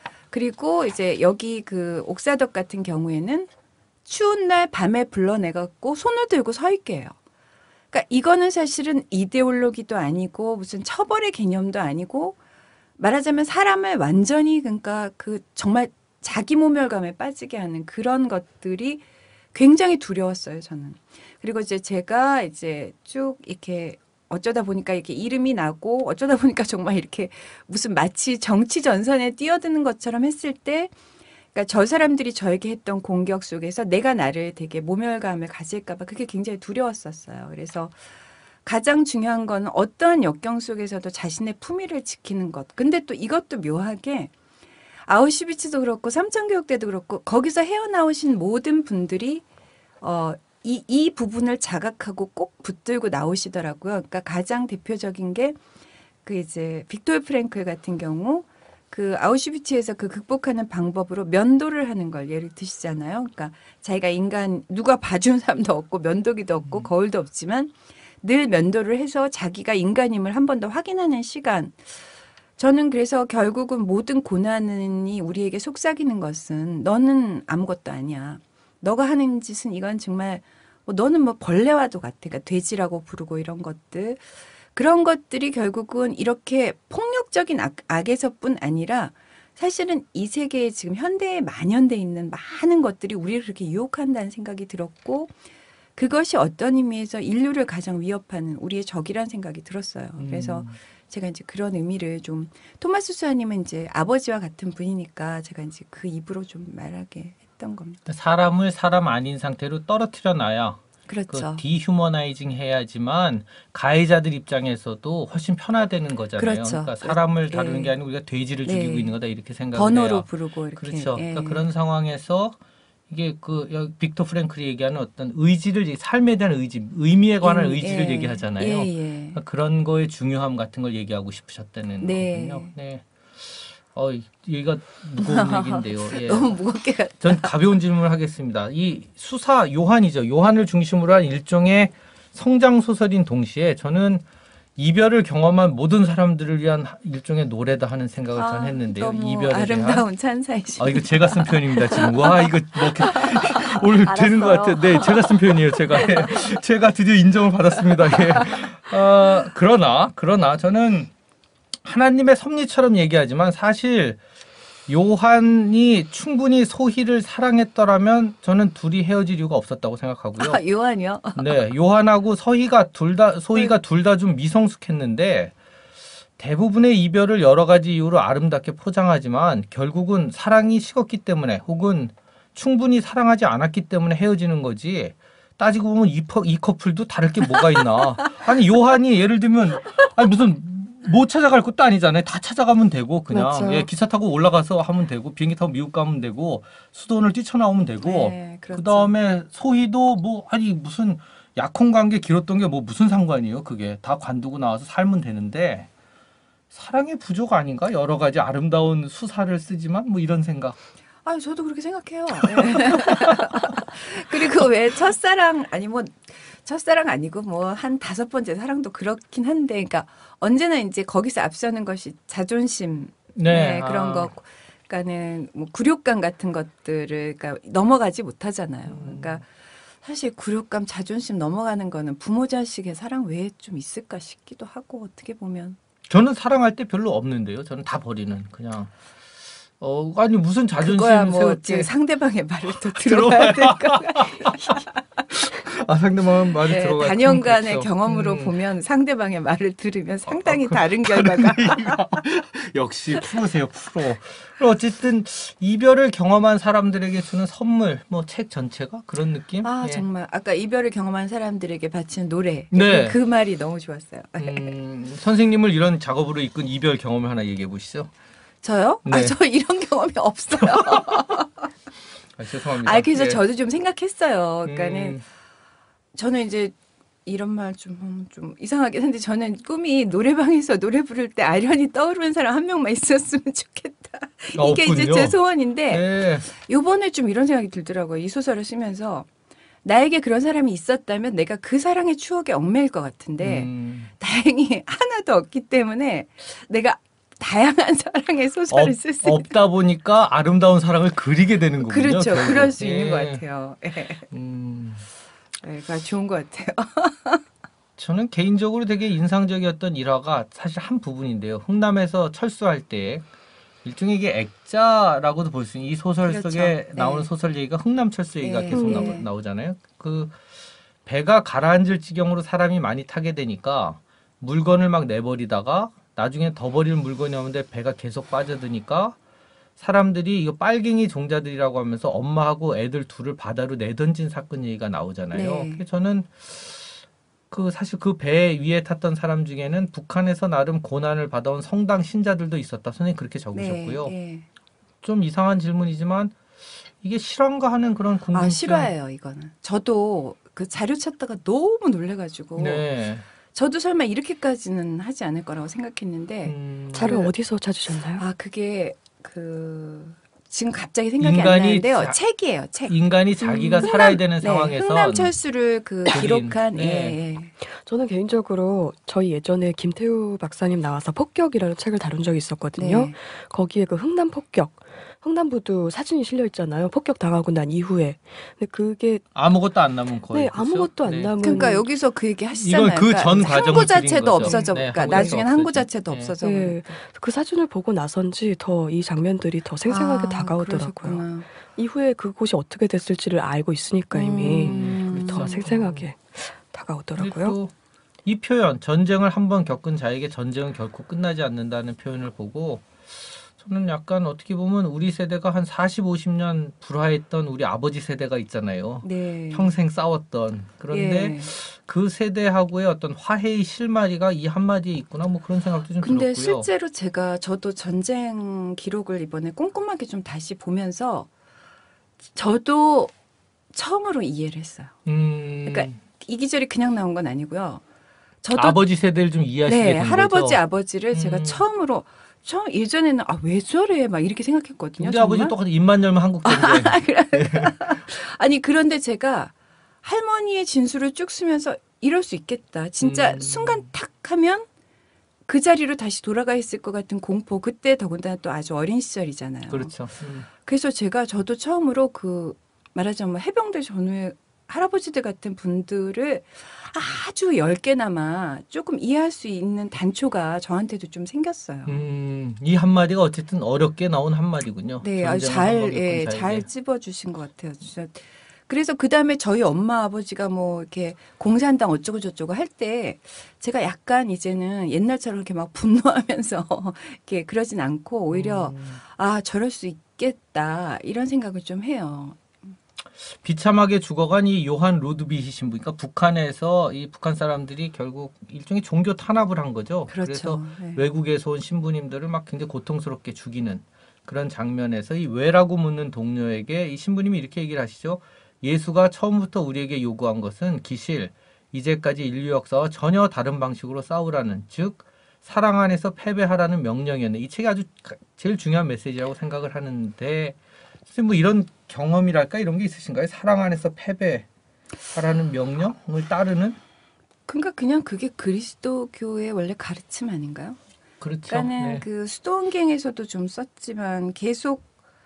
그리고 이제 여기 그 옥사덕 같은 경우에는 추운 날 밤에 불러내갖고 손을 들고 서 있게 해요. 그러니까 이거는 사실은 이데올로기도 아니고 무슨 처벌의 개념도 아니고 말하자면 사람을 완전히 그러니까 그 정말 자기 모멸감에 빠지게 하는 그런 것들이 굉장히 두려웠어요, 저는. 그리고 이제 제가 이제 쭉 이렇게 어쩌다 보니까 이렇게 이름이 나고 어쩌다 보니까 정말 이렇게 무슨 마치 정치 전선에 뛰어드는 것처럼 했을 때 그러니까 저 사람들이 저에게 했던 공격 속에서 내가 나를 되게 모멸감을 가질까 봐 그게 굉장히 두려웠었어요. 그래서 가장 중요한 건 어떠한 역경 속에서도 자신의 품위를 지키는 것. 근데 또 이것도 묘하게 아우슈비츠도 그렇고 삼천교육대도 그렇고 거기서 헤어나오신 모든 분들이 어, 이, 이 부분을 자각하고 꼭 붙들고 나오시더라고요. 그러니까 가장 대표적인 게 그 이제 빅토르 프랭클 같은 경우 그 아우슈비츠에서 그 극복하는 방법으로 면도를 하는 걸 예를 드시잖아요. 그러니까 자기가 인간 누가 봐준 사람도 없고 면도기도 없고 거울도 없지만 늘 면도를 해서 자기가 인간임을 한 번 더 확인하는 시간. 저는 그래서 결국은 모든 고난이 우리에게 속삭이는 것은 너는 아무것도 아니야. 너가 하는 짓은 이건 정말 뭐 너는 뭐 벌레와도 같아. 그러니까 돼지라고 부르고 이런 것들. 그런 것들이 결국은 이렇게 폭력적인 악, 악에서뿐 아니라 사실은 이 세계에 지금 현대에 만연돼 있는 많은 것들이 우리를 그렇게 유혹한다는 생각이 들었고 그것이 어떤 의미에서 인류를 가장 위협하는 우리의 적이라는 생각이 들었어요. 그래서 음. 제가 이제 그런 의미를 좀 토마스 수아님은 이제 아버지와 같은 분이니까 제가 이제 그 입으로 좀 말하게 했던 겁니다. 사람을 사람 아닌 상태로 떨어뜨려 놔야 그렇죠. 그 디휴머나이징 해야지만 가해자들 입장에서도 훨씬 편화되는 거잖아요. 그렇죠. 그러니까 사람을 다루는 예. 게 아니고 우리가 돼지를 네. 죽이고 있는 거다 이렇게 생각을 번호로 해요. 부르고 이렇게. 그렇죠. 예. 그러니까 그런 상황에서 이게 그 여기 빅토 프랭클이 얘기하는 어떤 의지를 삶에 대한 의지, 의미에 관한 음, 의지를 예. 얘기하잖아요. 예, 예. 그러니까 그런 거의 중요함 같은 걸 얘기하고 싶으셨다는 네. 거군요. 네. 어, 얘기가 무거운 얘기인데요. 예. 너무 무겁게 갔 전 가벼운 질문을 하겠습니다. 이 수사 요한이죠. 요한을 중심으로 한 일종의 성장 소설인 동시에 저는 이별을 경험한 모든 사람들을 위한 일종의 노래다 하는 생각을 아, 전 했는데요. 너무 이별에 아름다운 대한. 찬사이십니다. 아 이거 제가 쓴 표현입니다. 지금 와 이거 뭐 이렇게 오늘 되는 것 같아요. 네, 제가 쓴 표현이에요. 제가 예. 제가 드디어 인정을 받았습니다. 예. 어, 그러나 그러나 저는 하나님의 섭리처럼 얘기하지만 사실 요한이 충분히 소희를 사랑했더라면 저는 둘이 헤어질 이유가 없었다고 생각하고요. 아, 요한이요? 네, 요한하고 서희가 둘 다 소희가 둘 다 좀 미성숙했는데 대부분의 이별을 여러 가지 이유로 아름답게 포장하지만 결국은 사랑이 식었기 때문에 혹은 충분히 사랑하지 않았기 때문에 헤어지는 거지. 따지고 보면 이, 퍼, 이 커플도 다를 게 뭐가 있나? 아니 요한이 예를 들면 아니 무슨 못 찾아갈 것도 아니잖아요. 다 찾아가면 되고 그냥 맞죠. 예, 기차 타고 올라가서 하면 되고 비행기 타고 미국 가면 되고 수도원을 뛰쳐나오면 되고 네, 그렇죠. 그다음에 소희도 뭐 아니 무슨 약혼 관계 길었던 게 뭐 무슨 상관이에요. 그게 다 관두고 나와서 살면 되는데 사랑의 부족 아닌가? 여러 가지 아름다운 수사를 쓰지만 뭐 이런 생각. 아, 저도 그렇게 생각해요. 네. 그리고 왜 첫사랑 아니 뭐 첫사랑 아니고 뭐 한 다섯 번째 사랑도 그렇긴 한데, 그러니까 언제나 이제 거기서 앞서는 것이 자존심, 네, 네, 그런 아. 거, 그러니까는 뭐 굴욕감 같은 것들을 그러니까 넘어가지 못하잖아요. 그러니까 사실 굴욕감, 자존심 넘어가는 거는 부모 자식의 사랑 외에 좀 있을까 싶기도 하고 어떻게 보면. 저는 사랑할 때 별로 없는데요. 저는 다 버리는 그냥. 어 아니 무슨 자존심 그거야 뭐 세울 지금 게 상대방의 말을 또 들어봐야 될 것 같아요. 아 상대방 말이 네, 들어가. 단연간의 그렇죠. 경험으로 음. 보면 상대방의 말을 들으면 상당히 아, 그, 다른 결과가. 역시 프로세요 프로. 어쨌든 이별을 경험한 사람들에게 주는 선물, 뭐 책 전체가 그런 느낌. 아 예. 정말 아까 이별을 경험한 사람들에게 바치는 노래. 네. 그, 그 말이 너무 좋았어요. 음, 선생님을 이런 작업으로 이끈 이별 경험을 하나 얘기해 보시죠. 저요? 네. 아, 저 이런 경험이 없어요. 아, 죄송합니다. 아, 그래서 예. 저도 좀 생각했어요. 그러니까는 음, 저는 이제 이런 말 좀 좀 이상하긴 한데 저는 꿈이 노래방에서 노래 부를 때 아련히 떠오르는 사람 한 명만 있었으면 좋겠다. 아, 이게 이제 없군요. 제 소원인데 네. 요번에 좀 이런 생각이 들더라고요. 이 소설을 쓰면서 나에게 그런 사람이 있었다면 내가 그 사랑의 추억에 얽매일 것 같은데 음, 다행히 하나도 없기 때문에 내가 다양한 사랑의 소설을 없, 쓸 수 있는. 없다 보니까 아름다운 사랑을 그리게 되는 거군요. 그렇죠. 결국. 그럴 수 있는 예. 것 같아요. 예. 음, 그러니까 좋은 것 같아요. 저는 개인적으로 되게 인상적이었던 일화가 사실 한 부분인데요. 흥남에서 철수할 때 일종의 이게 액자라고도 볼 수 있는 이 소설 그렇죠. 속에 나오는 네. 소설 얘기가 흥남 철수 얘기가 네. 계속 네. 나오, 나오잖아요. 그 배가 가라앉을 지경으로 사람이 많이 타게 되니까 물건을 막 내버리다가 나중에 더 버리는 물건이 없는데 배가 계속 빠져드니까 사람들이 이거 빨갱이 종자들이라고 하면서 엄마하고 애들 둘을 바다로 내던진 사건 얘기가 나오잖아요. 네. 그래서 저는 그 사실 그 배 위에 탔던 사람 중에는 북한에서 나름 고난을 받아온 성당 신자들도 있었다. 선생님 그렇게 적으셨고요. 네, 네. 좀 이상한 질문이지만 이게 실화인가 하는 그런 궁금증. 아 실화예요 이거는. 저도 그 자료 찾다가 너무 놀래가지고 네. 저도 설마 이렇게까지는 하지 않을 거라고 생각했는데 음, 자료 그- 어디서 찾으셨나요? 아 그게 그 지금 갑자기 생각이 안 인간이 나는데요. 자- 책이에요. 책. 인간이 자기가 흥남- 살아야 되는 네, 상황에서 흥남철수를 그 그린, 기록한 네. 예, 예. 저는 개인적으로 저희 예전에 김태우 박사님 나와서 폭격이라는 책을 다룬 적이 있었거든요. 네. 거기에 그 흥남 폭격, 흥남부두 사진이 실려 있잖아요. 폭격 당하고 난 이후에. 근데 그게 아무것도 안 남은 거예요. 네, 아무것도 안 네. 남은. 그러니까 여기서 그 얘기 하시잖아요. 이건 그 전 그러니까 과정을 항구 그린 자체도 거죠. 없어져. 네, 그러니까 항구 나중엔 자체가 항구 없어지. 자체도 네. 없어져. 네, 그 사진을 보고 나선지 더 이 장면들이 더 생생하게 아, 다가오더라고요. 그러셨구나. 이후에 그곳이 어떻게 됐을지를 알고 있으니까 이미 음, 더 그렇죠. 생생하게 그리고 다가오더라고요. 또 이 표현 전쟁을 한번 겪은 자에게 전쟁은 결코 끝나지 않는다는 표현을 보고 저는 약간 어떻게 보면 우리 세대가 한 사십, 오십 년 불화했던 우리 아버지 세대가 있잖아요. 네. 평생 싸웠던. 그런데 예. 그 세대하고의 어떤 화해의 실마리가 이 한마디에 있구나 뭐 그런 생각도 좀 근데 들었고요. 실제로 제가 저도 전쟁 기록을 이번에 꼼꼼하게 좀 다시 보면서 저도 처음으로 이해를 했어요. 음, 그러니까 이 기절이 그냥 나온 건 아니고요. 저도 아버지 세대를 좀 이해하시게 네, 된 할아버지 거죠. 아버지를 제가 음. 처음으로 처음 예전에는 아 왜 저래 막 이렇게 생각했거든요. 우리 정말. 아버지 똑같은 입만 열면 한국 전쟁. 아니 그런데 제가 할머니의 진술을 쭉 쓰면서 이럴 수 있겠다. 진짜 음. 순간 탁 하면 그 자리로 다시 돌아가 있을 것 같은 공포. 그때 더군다나 또 아주 어린 시절이잖아요. 그렇죠. 음. 그래서 제가 저도 처음으로 그 말하자면 해병대 전후에 할아버지들 같은 분들을 아주 열 개나마 조금 이해할 수 있는 단초가 저한테도 좀 생겼어요. 음, 이 한마디가 어쨌든 어렵게 나온 한마디군요. 네, 아주 전쟁을 한번 잘, 겪은 예, 자에게. 잘 찝어주신 것 같아요. 진짜. 그래서 그 다음에 저희 엄마 아버지가 뭐 이렇게 공산당 어쩌고 저쩌고 할 때 제가 약간 이제는 옛날처럼 이렇게 막 분노하면서 이렇게 그러진 않고 오히려 음, 아, 저럴 수 있겠다 이런 생각을 좀 해요. 비참하게 죽어간 이 요한 루드비히 신부, 그러니까 북한에서 이 북한 사람들이 결국 일종의 종교 탄압을 한 거죠. 래서 그렇죠. 네. 외국에서 온 신부님들을 막 굉장히 고통스럽게 죽이는 그런 장면에서 이 왜라고 묻는 동료에게 이 신부님이 이렇게 얘기를 하시죠. 예수가 처음부터 우리에게 요구한 것은 기실, 이제까지 인류 역사와 전혀 다른 방식으로 싸우라는, 즉 사랑 안에서 패배하라는 명령이었네. 이 책이 아주 가- 제일 중요한 메시지라고 생각을 하는데 선생님 뭐 이런 경험이랄까 이런 게 있으신가요? 사랑 안에서 패배하라는 명령을 따르는? 그러니까 그냥 그게 그리스도교의 원래 가르침 아닌가요? 그렇죠. 그러니까는 네. 그 수도원경에서도 좀 썼지만 계속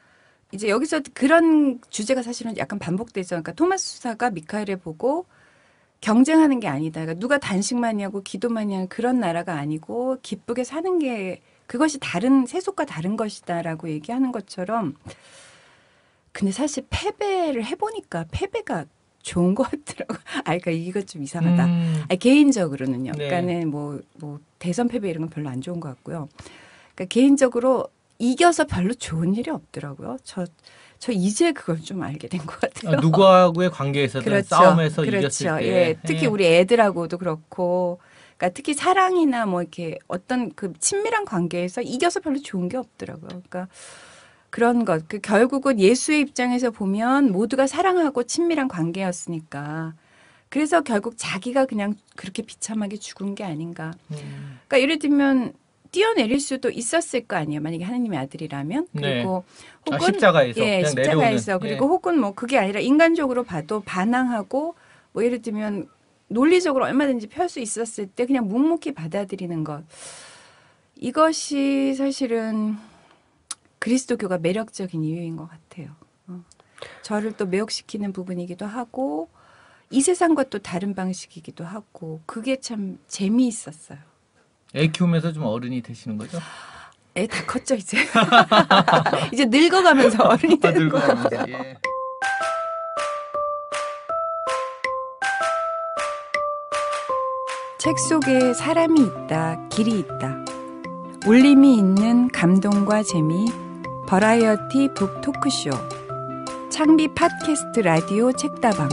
이제 여기서 그런 주제가 사실은 약간 반복되죠. 그러니까 토마스 수사가 미카엘을 보고 경쟁하는 게 아니다. 그러니까 누가 단식만이 하고 기도만이 하는 그런 나라가 아니고 기쁘게 사는 게 그것이 다른 세속과 다른 것이다라고 얘기하는 것처럼 근데 사실 패배를 해보니까 패배가 좋은 것 같더라고. 아, 그러니까 이거 좀 이상하다. 음. 아니, 개인적으로는요. 네. 그러니까는 뭐, 뭐 대선 패배 이런 건 별로 안 좋은 것 같고요. 그러니까 개인적으로 이겨서 별로 좋은 일이 없더라고요. 저, 저 이제 그걸 좀 알게 된 것 같아요. 아, 누구하고의 관계에서든 그렇죠. 싸움에서 그렇죠. 이겼을 때. 예, 특히 예. 우리 애들하고도 그렇고, 그러니까 특히 사랑이나 뭐 이렇게 어떤 그 친밀한 관계에서 이겨서 별로 좋은 게 없더라고요. 그러니까 그런 것, 그 결국은 예수의 입장에서 보면 모두가 사랑하고 친밀한 관계였으니까. 그래서 결국 자기가 그냥 그렇게 비참하게 죽은 게 아닌가. 음. 그러니까 예를 들면 뛰어내릴 수도 있었을 거 아니에요. 만약에 하느님의 아들이라면. 네. 그리고 아, 혹은 십자가에서 예, 그냥 십자가에서 내려오는. 그리고 예. 혹은 뭐 그게 아니라 인간적으로 봐도 반항하고 뭐 예를 들면 논리적으로 얼마든지 펼 수 있었을 때 그냥 묵묵히 받아들이는 것. 이것이 사실은 그리스도교가 매력적인 이유인 것 같아요. 어. 저를 또 매혹시키는 부분이기도 하고 이 세상과 또 다른 방식이기도 하고 그게 참 재미있었어요. 애 키우면서 좀 어른이 되시는 거죠? 애 다 컸죠 이제. 이제 늙어가면서 어른이 되는 거 늙어가면서, 같아요. 예. 책 속에 사람이 있다, 길이 있다. 울림이 있는 감동과 재미, 버라이어티 북 토크쇼. 창비 팟캐스트 라디오 책다방.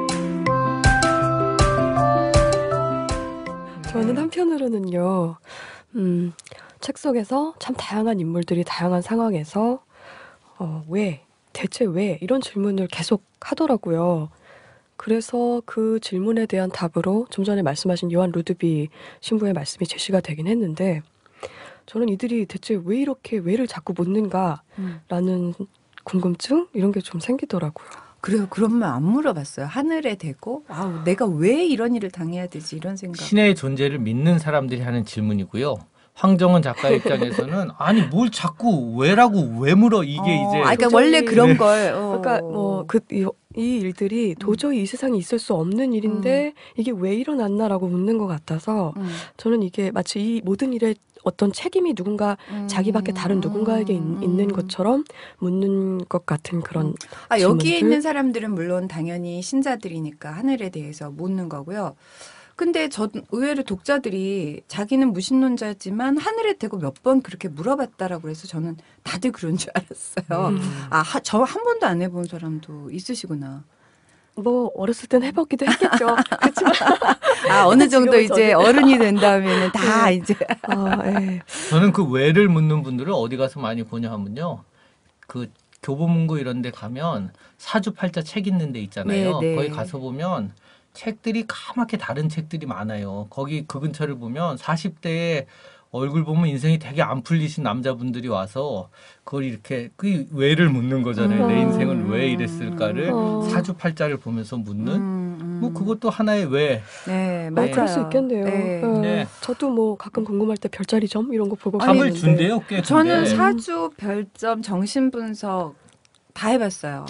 저는 한편으로는요, 음, 책 속에서 참 다양한 인물들이 다양한 상황에서 어, 왜, 대체 왜 이런 질문을 계속 하더라고요. 그래서 그 질문에 대한 답으로 좀 전에 말씀하신 요한 루드비 신부의 말씀이 제시가 되긴 했는데 저는 이들이 대체 왜 이렇게 왜를 자꾸 묻는가라는 음. 궁금증 이런 게 좀 생기더라고요. 그래요. 그런 말 안 물어봤어요. 하늘에 대고 아, 내가 왜 이런 일을 당해야 되지 이런 생각. 신의 존재를 믿는 사람들이 하는 질문이고요. 황정은 작가 입장에서는 아니 뭘 자꾸 왜라고 왜 물어 이게 어, 이제 아, 그러니까 도저히- 원래 그런 네. 걸. 어. 그러니까 뭐 그 이 일들이 도저히 이 세상에 있을 수 없는 일인데 이게 왜 일어났나라고 묻는 것 같아서 음. 저는 이게 마치 이 모든 일에 어떤 책임이 누군가 음. 자기밖에 다른 누군가에게 있, 음. 있는 것처럼 묻는 것 같은 그런 음. 아, 여기에 질문들? 있는 사람들은 물론 당연히 신자들이니까 하늘에 대해서 묻는 거고요. 근데 저 의외로 독자들이 자기는 무신론자지만 하늘에 대고 몇 번 그렇게 물어봤다라고 해서 저는 다들 그런 줄 알았어요. 음. 아, 저 한 번도 안 해본 사람도 있으시구나. 뭐 어렸을 땐 해보기도 했겠죠. 그렇지만 아, 어느 정도 지금은 이제 저는- 어른이 된다면 다 네. 이제. 아, 예. 저는 그 왜를 묻는 분들을 어디 가서 많이 보냐 하면요. 그 교보문고 이런 데 가면 사주팔자 책 있는 데 있잖아요. 네, 네. 거기 가서 보면 책들이 까맣게 다른 책들이 많아요. 거기 그 근처를 보면 사십 대에 얼굴 보면 인생이 되게 안 풀리신 남자분들이 와서 그걸 이렇게 그 왜를 묻는 거잖아요. 내 음. 인생은 왜 이랬을까를 어. 사주팔자를 보면서 묻는 음, 음. 뭐 그것도 하나의 왜. 네, 어, 맞아요. 그럴 수 있겠네요. 네. 예. 네. 저도 뭐 가끔 궁금할 때 별자리 점 이런 거 보고 답을 그러는데 준대요. 꽤 저는 준대. 사주, 별점, 정신분석 다 해봤어요.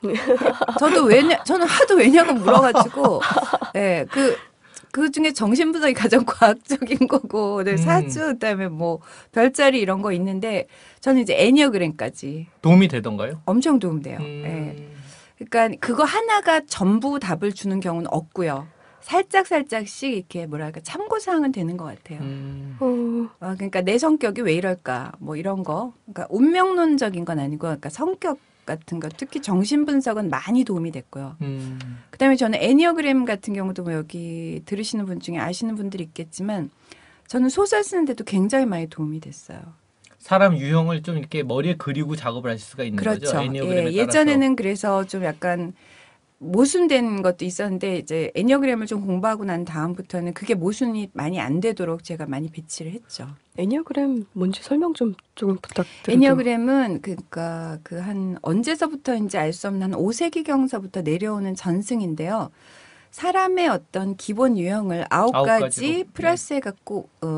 저도 왜냐, 저는 하도 왜냐고 물어가지고, 예, 그, 그 중에 정신분석이 가장 과학적인 거고, 네, 음. 사주, 그 다음에 뭐, 별자리 이런 거 있는데, 저는 이제 애니어그램까지 도움이 되던가요? 엄청 도움돼요. 음. 예. 그러니까 그거 하나가 전부 답을 주는 경우는 없고요. 살짝살짝씩 이렇게 뭐랄까 참고사항은 되는 것 같아요. 음. 어, 아, 그러니까 내 성격이 왜 이럴까 뭐 이런 거. 그러니까 운명론적인 건 아니고 그러니까 성격 같은 거 특히 정신 분석은 많이 도움이 됐고요. 음. 그다음에 저는 애니어그램 같은 경우도 뭐 여기 들으시는 분 중에 아시는 분들이 있겠지만 저는 소설 쓰는데도 굉장히 많이 도움이 됐어요. 사람 유형을 좀 이렇게 머리에 그리고 작업을 하실 수가 있는 거죠. 그렇죠. 애니어그램에 예, 예전에는 그래서 좀 약간 모순된 것도 있었는데 이제 애니어그램을 좀 공부하고 난 다음부터는 그게 모순이 많이 안 되도록 제가 많이 배치를 했죠. 애니어그램 뭔지 설명 좀 조금 부탁드려도. 애니어그램은 그러니까 그 한 언제서부터인지 알 수 없는 한 오 세기경서부터 내려오는 전승인데요. 사람의 어떤 기본 유형을 아홉 아홉 가지 가지로. 플러스 해갖고 어,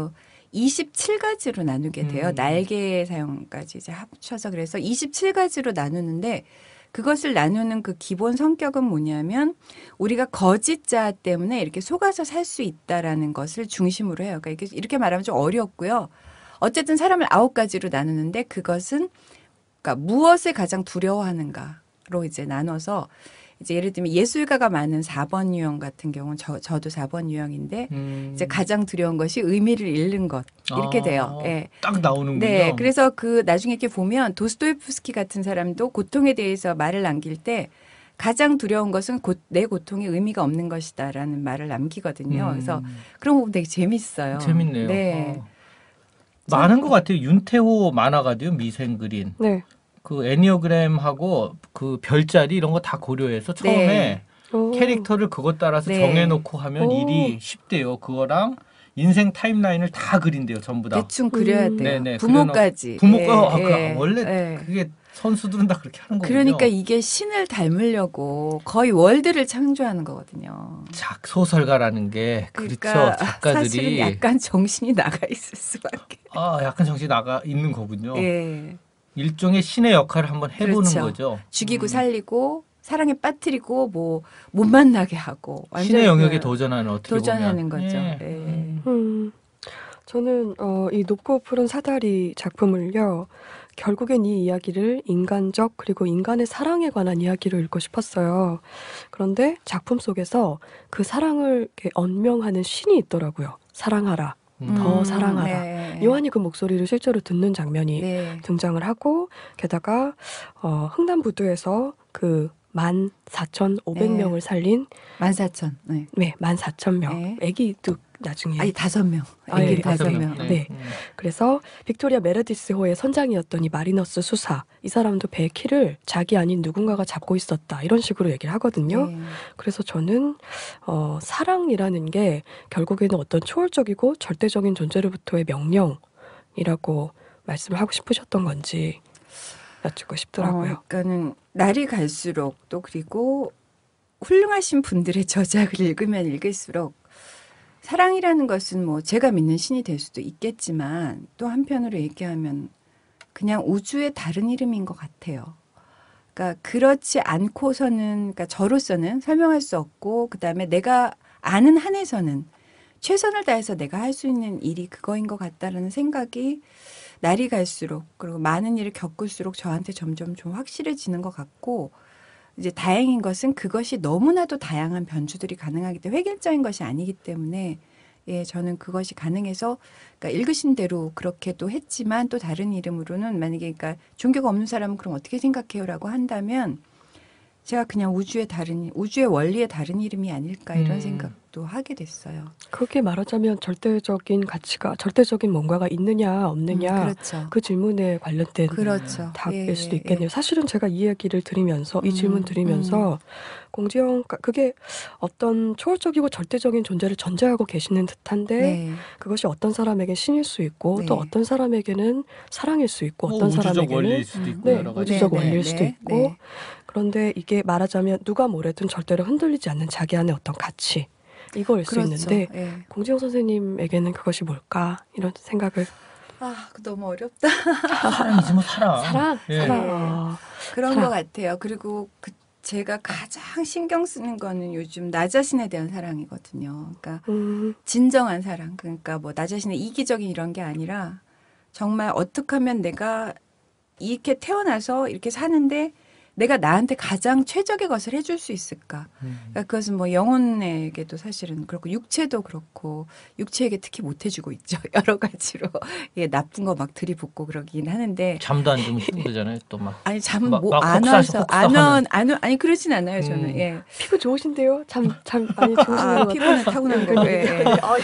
이십칠 가지로 나누게 돼요. 음. 날개 사용까지 이제 합쳐서 그래서 이십칠 가지로 나누는데 그것을 나누는 그 기본 성격은 뭐냐면 우리가 거짓자 때문에 이렇게 속아서 살 수 있다라는 것을 중심으로 해요. 그러니까 이렇게, 이렇게 말하면 좀 어렵고요. 어쨌든 사람을 아홉 가지로 나누는데 그것은 그러니까 무엇을 가장 두려워하는가로 이제 나눠서 이제 예를 들면 예술가가 많은 사 번 유형 같은 경우는 저, 저도 사 번 유형인데 음. 이제 가장 두려운 것이 의미를 잃는 것 이렇게 아, 돼요. 예. 딱 나오는군요. 네, 그래서 그 나중에 이렇게 보면 도스토옙스키 같은 사람도 고통에 대해서 말을 남길 때 가장 두려운 것은 고, 내 고통에 의미가 없는 것이다라는 말을 남기거든요. 음. 그래서 그런 부분 되게 재밌어요. 재밌네요. 네. 어. 많은 것 같아요. 윤태호 만화가도요. 미생 그린. 네. 그 애니어그램하고 그 별자리 이런 거 다 고려해서 처음에 네. 오. 캐릭터를 그것 따라서 네. 정해놓고 하면 오. 일이 쉽대요. 그거랑 인생 타임라인을 다 그린대요. 전부 다. 대충 그려야 음. 돼요. 네네, 부모까지. 부모가 예, 아, 그, 예, 원래 예. 그게 선수들은 다 그렇게 하는 거군요. 그러니까 이게 신을 닮으려고 거의 월드를 창조하는 거거든요. 작 소설가라는 게 그러니까 그렇죠. 작가들이 사실은 약간 정신이 나가 있을 수밖에. 아 약간 정신 나가 있는 거군요. 예. 일종의 신의 역할을 한번 해보는 그렇죠. 거죠. 죽이고 음. 살리고 사랑에 빠뜨리고 뭐 못 만나게 하고 신의 완전 영역에 그 도전하는 어떻게 도전하는 보면. 거죠. 예. 예. 음. 음, 저는 어, 이 높고 푸른 사다리 작품을요. 결국엔 이 이야기를 인간적 그리고 인간의 사랑에 관한 이야기로 읽고 싶었어요. 그런데 작품 속에서 그 사랑을 이렇게 언명하는 신이 있더라고요. 사랑하라. 음. 더 사랑하라. 네. 요한이 그 목소리를 실제로 듣는 장면이 네. 등장을 하고 게다가 어, 흥남부두에서 그 만 사천오백 명을 네. 살린 만사천. 네. 네, 만 사천 명 네. 애기도 나중에 아니 다섯 명. 아, 애기 예, 다섯 다섯 명. 명. 네. 음. 그래서 빅토리아 메르디스호의 선장이었던 이 마리너스 수사 이 사람도 배 키를 자기 아닌 누군가가 잡고 있었다 이런 식으로 얘기를 하거든요. 네. 그래서 저는 어, 사랑이라는 게 결국에는 어떤 초월적이고 절대적인 존재로부터의 명령이라고 말씀을 하고 싶으셨던 건지 여쭙고 싶더라고요. 어, 그러니까는 날이 갈수록 또 그리고 훌륭하신 분들의 저작을 읽으면 읽을수록 사랑이라는 것은 뭐 제가 믿는 신이 될 수도 있겠지만 또 한편으로 얘기하면 그냥 우주의 다른 이름인 것 같아요. 그러니까 그렇지 않고서는 그러니까 저로서는 설명할 수 없고 그다음에 내가 아는 한에서는 최선을 다해서 내가 할 수 있는 일이 그거인 것 같다라는 생각이 날이 갈수록 그리고 많은 일을 겪을수록 저한테 점점 좀 확실해지는 것 같고 이제 다행인 것은 그것이 너무나도 다양한 변주들이 가능하기 때문에 획일적인 것이 아니기 때문에 예 저는 그것이 가능해서 그러니까 읽으신 대로 그렇게도 했지만 또 다른 이름으로는 만약에 그러니까 종교가 없는 사람은 그럼 어떻게 생각해요라고 한다면 제가 그냥 우주의 다른 우주의 원리의 다른 이름이 아닐까 이런 음. 생각도 하게 됐어요. 그렇게 말하자면 절대적인 가치가 절대적인 뭔가가 있느냐 없느냐 음, 그렇죠. 그 질문에 관련된 그렇죠. 답일 예, 수도 예, 있겠네요. 예. 사실은 제가 이 얘기를 들으면서 이 음, 질문 들으면서 공지영 그게 어떤 초월적이고 절대적인 존재를 전제하고 계시는 듯한데 네. 그것이 어떤 사람에겐 신일 수 있고 네. 또 어떤 사람에게는 사랑일 수 있고 뭐 어떤 우주적 사람에게는 원리일 수도 있고 네, 여러 가지. 우주적 네, 원리일 네, 수도 네, 있고 네. 그런데 이게 말하자면 누가 뭐래든 절대로 흔들리지 않는 자기 안의 어떤 가치 이거일 수 그렇죠. 있는데 예. 공지영 선생님에게는 그것이 뭘까 이런 생각을 아, 그거 너무 어렵다. 사랑이지 뭐 사랑. 사랑 예. 사랑 네. 아, 그런 사랑. 것 같아요. 그리고 그 제가 가장 신경 쓰는 거는 요즘 나 자신에 대한 사랑이거든요. 그러니까 음, 진정한 사랑. 그러니까 뭐 나 자신의 이기적인 이런 게 아니라 정말 어떻게 하면 내가 이렇게 태어나서 이렇게 사는데 내가 나한테 가장 최적의 것을 해줄 수 있을까? 음. 그러니까 그것은 뭐 영혼에게도 사실은 그렇고 육체도 그렇고 육체에게 특히 못 해주고 있죠. 여러 가지로 예, 나쁜 거 막 들이붓고 그러긴 하는데 잠도 안 주면 힘들잖아요. 또 막. 아니 잠 막- 뭐 막 안 혹사시- 와서 안 혹사하는. 와, 안 와, 아니 그러진 않아요. 저는 음. 예. 피부 좋으신데요? 참 참 많이 좋으신 아, 것 같아요. 피부는 타고난 거고. 예, 예.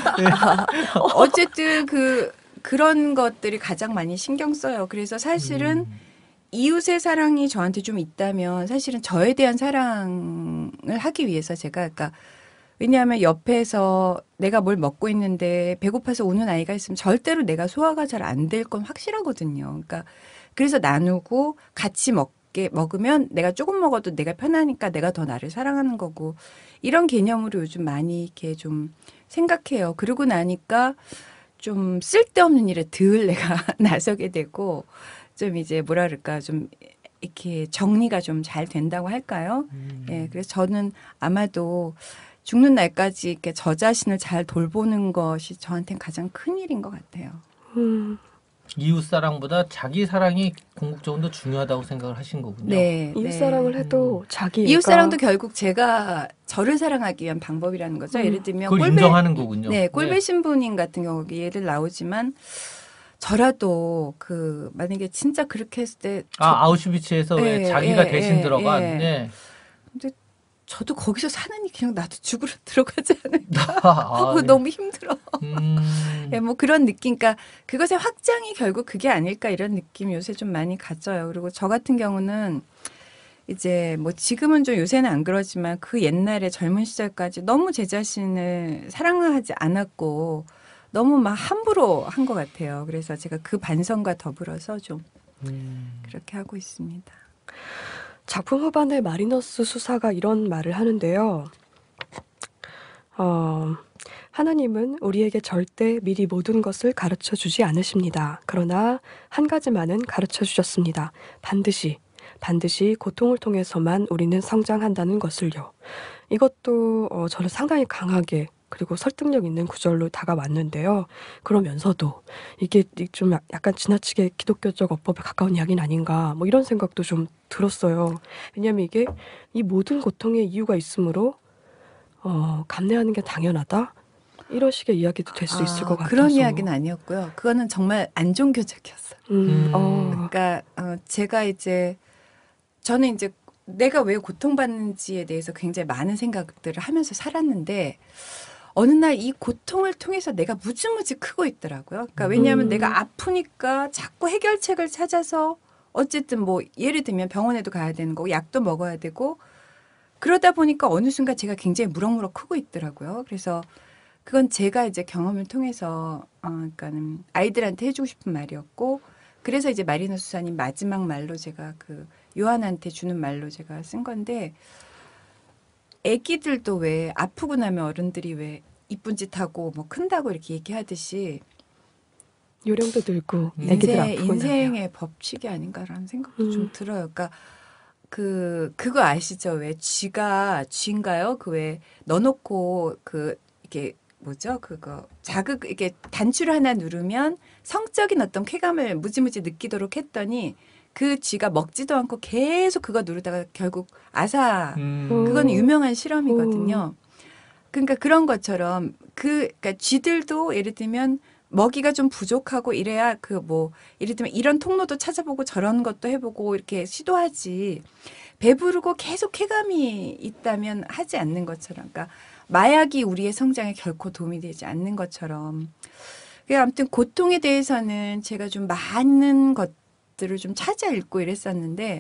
어쨌든 그 그런 것들이 가장 많이 신경 써요. 그래서 사실은 음. 이웃의 사랑이 저한테 좀 있다면 사실은 저에 대한 사랑을 하기 위해서 제가 그러니까 왜냐하면 옆에서 내가 뭘 먹고 있는데 배고파서 우는 아이가 있으면 절대로 내가 소화가 잘 안 될 건 확실하거든요. 그러니까 그래서 나누고 같이 먹게 먹으면 내가 조금 먹어도 내가 편하니까 내가 더 나를 사랑하는 거고 이런 개념으로 요즘 많이 이렇게 좀 생각해요. 그러고 나니까 좀 쓸데없는 일에 덜 내가 나서게 되고 좀 이제 뭐라 그럴까 좀 이렇게 정리가 좀 잘 된다고 할까요? 음. 예, 그래서 저는 아마도 죽는 날까지 이렇게 저 자신을 잘 돌보는 것이 저한테는 가장 큰 일인 것 같아요. 음, 이웃 사랑보다 자기 사랑이 궁극적으로 더 중요하다고 생각을 하신 거군요. 네, 이웃 네. 사랑을 해도 자기 이웃 애가 사랑도 결국 제가 저를 사랑하기 위한 방법이라는 거죠. 음. 예를 들면 그걸 꼴배, 인정하는 거군요. 네, 꼴배 신부님 같은 경우 예를 나오지만 저라도 그 만약에 진짜 그렇게 했을 때 아 아우슈비츠에서 왜 예, 자기가 예, 대신 예, 들어간 예. 네. 근데 저도 거기서 사느니 그냥 나도 죽으러 들어가지 않을까. 아, 어, 네. 너무 힘들어. 음. 예, 뭐 그런 느낌, 그러니까 그것의 확장이 결국 그게 아닐까 이런 느낌 요새 좀 많이 가져요. 그리고 저 같은 경우는 이제 뭐 지금은 좀 요새는 안 그러지만 그 옛날에 젊은 시절까지 너무 제 자신을 사랑하지 않았고 너무 막 함부로 한 것 같아요. 그래서 제가 그 반성과 더불어서 좀 음. 그렇게 하고 있습니다. 작품 후반에 마리너스 수사가 이런 말을 하는데요. 어, 하나님은 우리에게 절대 미리 모든 것을 가르쳐 주지 않으십니다. 그러나 한 가지만은 가르쳐 주셨습니다. 반드시, 반드시 고통을 통해서만 우리는 성장한다는 것을요. 이것도 어, 저는 상당히 강하게 그리고 설득력 있는 구절로 다가왔는데요. 그러면서도 이게 좀 약- 약간 지나치게 기독교적 어법에 가까운 이야기는 아닌가 뭐 이런 생각도 좀 들었어요. 왜냐하면 이게 이 모든 고통의 이유가 있으므로 어, 감내하는 게 당연하다? 이런 식의 이야기도 될 수 있을 것 같아서. 그런 이야기는 아니었고요. 그거는 정말 안 종교적이었어요. 음, 음. 어, 그러니까 어, 제가 이제 저는 이제 내가 왜 고통받는지에 대해서 굉장히 많은 생각들을 하면서 살았는데 어느 날 이 고통을 통해서 내가 무지무지 크고 있더라고요. 그러니까 왜냐하면 음. 내가 아프니까 자꾸 해결책을 찾아서 어쨌든 뭐 예를 들면 병원에도 가야 되는 거고 약도 먹어야 되고 그러다 보니까 어느 순간 제가 굉장히 무럭무럭 크고 있더라고요. 그래서 그건 제가 이제 경험을 통해서 어, 그러니까는 아이들한테 해주고 싶은 말이었고 그래서 이제 마리너 수사님 마지막 말로 제가 그 요한한테 주는 말로 제가 쓴 건데 애기들도 왜 아프고 나면 어른들이 왜 이쁜 짓 하고 뭐 큰다고 이렇게 얘기하듯이 요령도 들고 음. 애기들 인생, 아프고 나면. 인생의 법칙이 아닌가라는 생각도 음. 좀 들어요. 그러니까 그 그거 아시죠? 왜 쥐가 쥐인가요? 그 왜 넣어놓고 그 이게 뭐죠? 그거 자극 이게 단추를 하나 누르면 성적인 어떤 쾌감을 무지무지 느끼도록 했더니 그 쥐가 먹지도 않고 계속 그거 누르다가 결국 아사. 음. 그건 유명한 실험이거든요. 그러니까 그런 것처럼 그 그러니까 쥐들도 예를 들면 먹이가 좀 부족하고 이래야 그 뭐 예를 들면 이런 통로도 찾아보고 저런 것도 해보고 이렇게 시도하지 배부르고 계속 쾌감이 있다면 하지 않는 것처럼 그러니까 마약이 우리의 성장에 결코 도움이 되지 않는 것처럼 그러니까 아무튼 고통에 대해서는 제가 좀 많은 것들을 좀 찾아 읽고 이랬었는데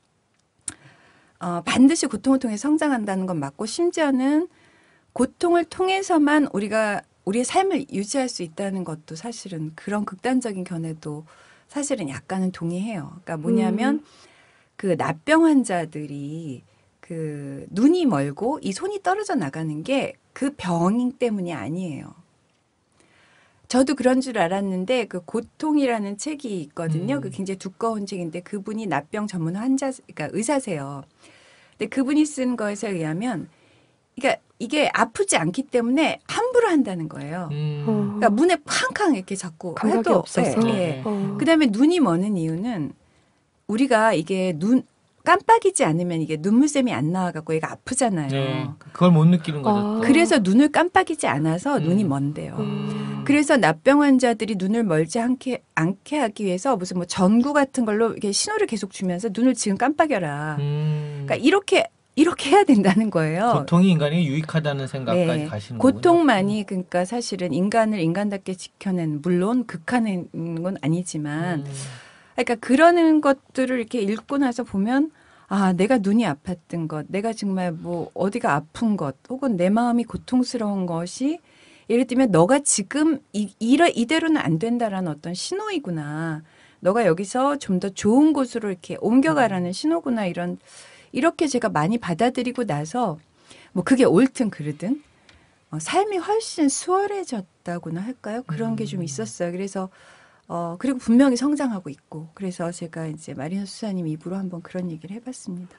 어, 반드시 고통을 통해 성장한다는 건 맞고 심지어는 고통을 통해서만 우리가 우리의 삶을 유지할 수 있다는 것도 사실은 그런 극단적인 견해도 사실은 약간은 동의해요. 그러니까 뭐냐면 음. 그 납병 환자들이 그 눈이 멀고 이 손이 떨어져 나가는 게 그 병 때문이 아니에요. 저도 그런 줄 알았는데 그 고통이라는 책이 있거든요. 음. 그 굉장히 두꺼운 책인데 그분이 납병 전문 환자, 그러니까 의사세요. 근데 그분이 쓴 거에서 의하면 그러니까 이게 아프지 않기 때문에 함부로 한다는 거예요. 음. 어, 그러니까 문에 쾅쾅 이렇게 자꾸 감각이 해도 없어서. 예, 예. 어. 그다음에 눈이 머는 이유는 우리가 이게 눈 깜빡이지 않으면 이게 눈물샘이 안 나와갖고 얘가 아프잖아요. 네. 그걸 못 느끼는 거죠. 아. 또. 그래서 눈을 깜빡이지 않아서 음. 눈이 먼대요. 음. 그래서 납병 환자들이 눈을 멀지 않게, 않게 하기 위해서 무슨 뭐 전구 같은 걸로 이렇게 신호를 계속 주면서 눈을 지금 깜빡여라. 음. 그러니까 이렇게 이렇게 해야 된다는 거예요. 고통이 인간이 유익하다는 생각까지 네. 가시는 거군요. 고통만이 그러니까 사실은 인간을 인간답게 지켜낸 물론 극한인 건 아니지만 음. 그러니까 그러는 것들을 이렇게 읽고 나서 보면 아 내가 눈이 아팠던 것, 내가 정말 뭐 어디가 아픈 것, 혹은 내 마음이 고통스러운 것이 예를 들면 너가 지금 이, 이러, 이대로는 안 된다라는 어떤 신호이구나. 너가 여기서 좀 더 좋은 곳으로 이렇게 옮겨가라는 신호구나 이런 이렇게 제가 많이 받아들이고 나서 뭐 그게 옳든 그르든 어, 삶이 훨씬 수월해졌다고나 할까요? 그런 게 좀 있었어요. 그래서 어 그리고 분명히 성장하고 있고 그래서 제가 이제 마리노 수사님 입으로 한번 그런 얘기를 해봤습니다.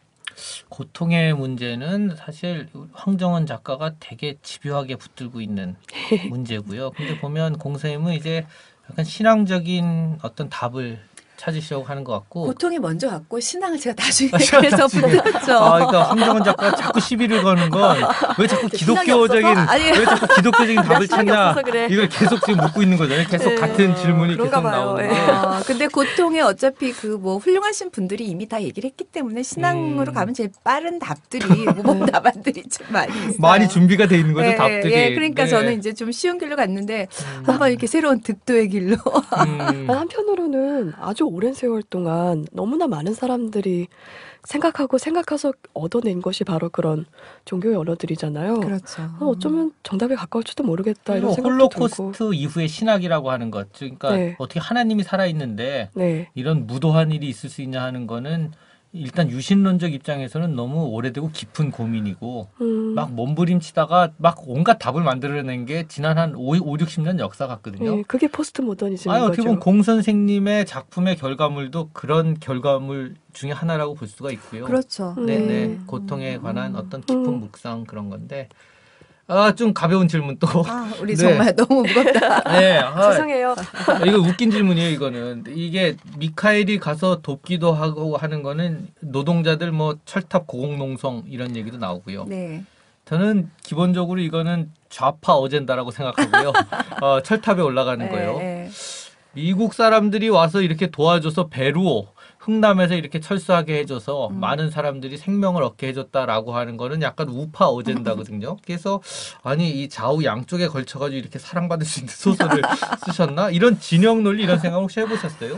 고통의 문제는 사실 황정원 작가가 되게 집요하게 붙들고 있는 문제고요. 근데 보면 공선님은 이제 약간 신앙적인 어떤 답을 찾으시려고 하는 것 같고 고통이 먼저 왔고 신앙을 제가 나중에 아, 그래서 붙였죠. 아, 그러니까 황정원 작가가 자꾸 시비를 거는 건 왜 자꾸 기독교적인 아니. 왜 자꾸 기독교적인 답을 신앙이 찾냐 없어서 그래. 이걸 계속 지금 묻고 있는 거잖아요. 계속 네. 같은 질문이 그런가 계속 봐요. 나오는데 예. 어, 근데 고통에 어차피 그 뭐 훌륭하신 분들이 이미 다 얘기를 했기 때문에 신앙으로 음. 가면 제일 빠른 답들이 모범 답안들이 좀 많이 있어요. 많이 준비가 돼 있는 거죠 예, 답들이. 예, 그러니까 네. 저는 이제 좀 쉬운 길로 갔는데 음. 한번 이렇게 새로운 득도의 길로. 음. 아, 한편으로는 아주 오랜 세월 동안 너무나 많은 사람들이 생각하고 생각해서 얻어낸 것이 바로 그런 종교의 언어들이잖아요. 그렇죠. 어, 어쩌면 정답에 가까울지도 모르겠다 이런 그리고 생각도 들고. 홀로코스트 이후의 신학이라고 하는 것, 그러니까 네. 어떻게 하나님이 살아 있는데 네. 이런 무도한 일이 있을 수 있냐 하는 거는 일단 유신론적 입장에서는 너무 오래되고 깊은 고민이고 음, 막 몸부림치다가 막 온갖 답을 만들어낸 게 지난 한 오, 육십 년 역사 같거든요. 네, 그게 포스트 모더니즘인 아니, 어떻게 거죠. 보면 공 선생님의 작품의 결과물도 그런 결과물 중에 하나라고 볼 수가 있고요. 그렇죠. 음. 네네. 네. 고통에 관한 어떤 깊은 음. 묵상 그런 건데 아, 좀 가벼운 질문 또. 아, 우리 네. 정말 너무 무겁다. 네. 아, 세상에요. 이거 웃긴 질문이에요, 이거는. 이게 미카엘이 가서 돕기도 하고 하는 거는 노동자들 뭐 철탑 고공농성 이런 얘기도 나오고요. 네. 저는 기본적으로 이거는 좌파 어젠다라고 생각하고요. 어, 철탑에 올라가는 거예요. 네, 미국 사람들이 와서 이렇게 도와줘서 배로 흥남에서 이렇게 철수하게 해줘서 음. 많은 사람들이 생명을 얻게 해줬다라고 하는 거는 약간 우파 어젠다거든요. 그래서 아니 이 좌우 양쪽에 걸쳐가지고 이렇게 사랑받을 수 있는 소설을 쓰셨나? 이런 진영 논리 이런 생각 혹시 해보셨어요?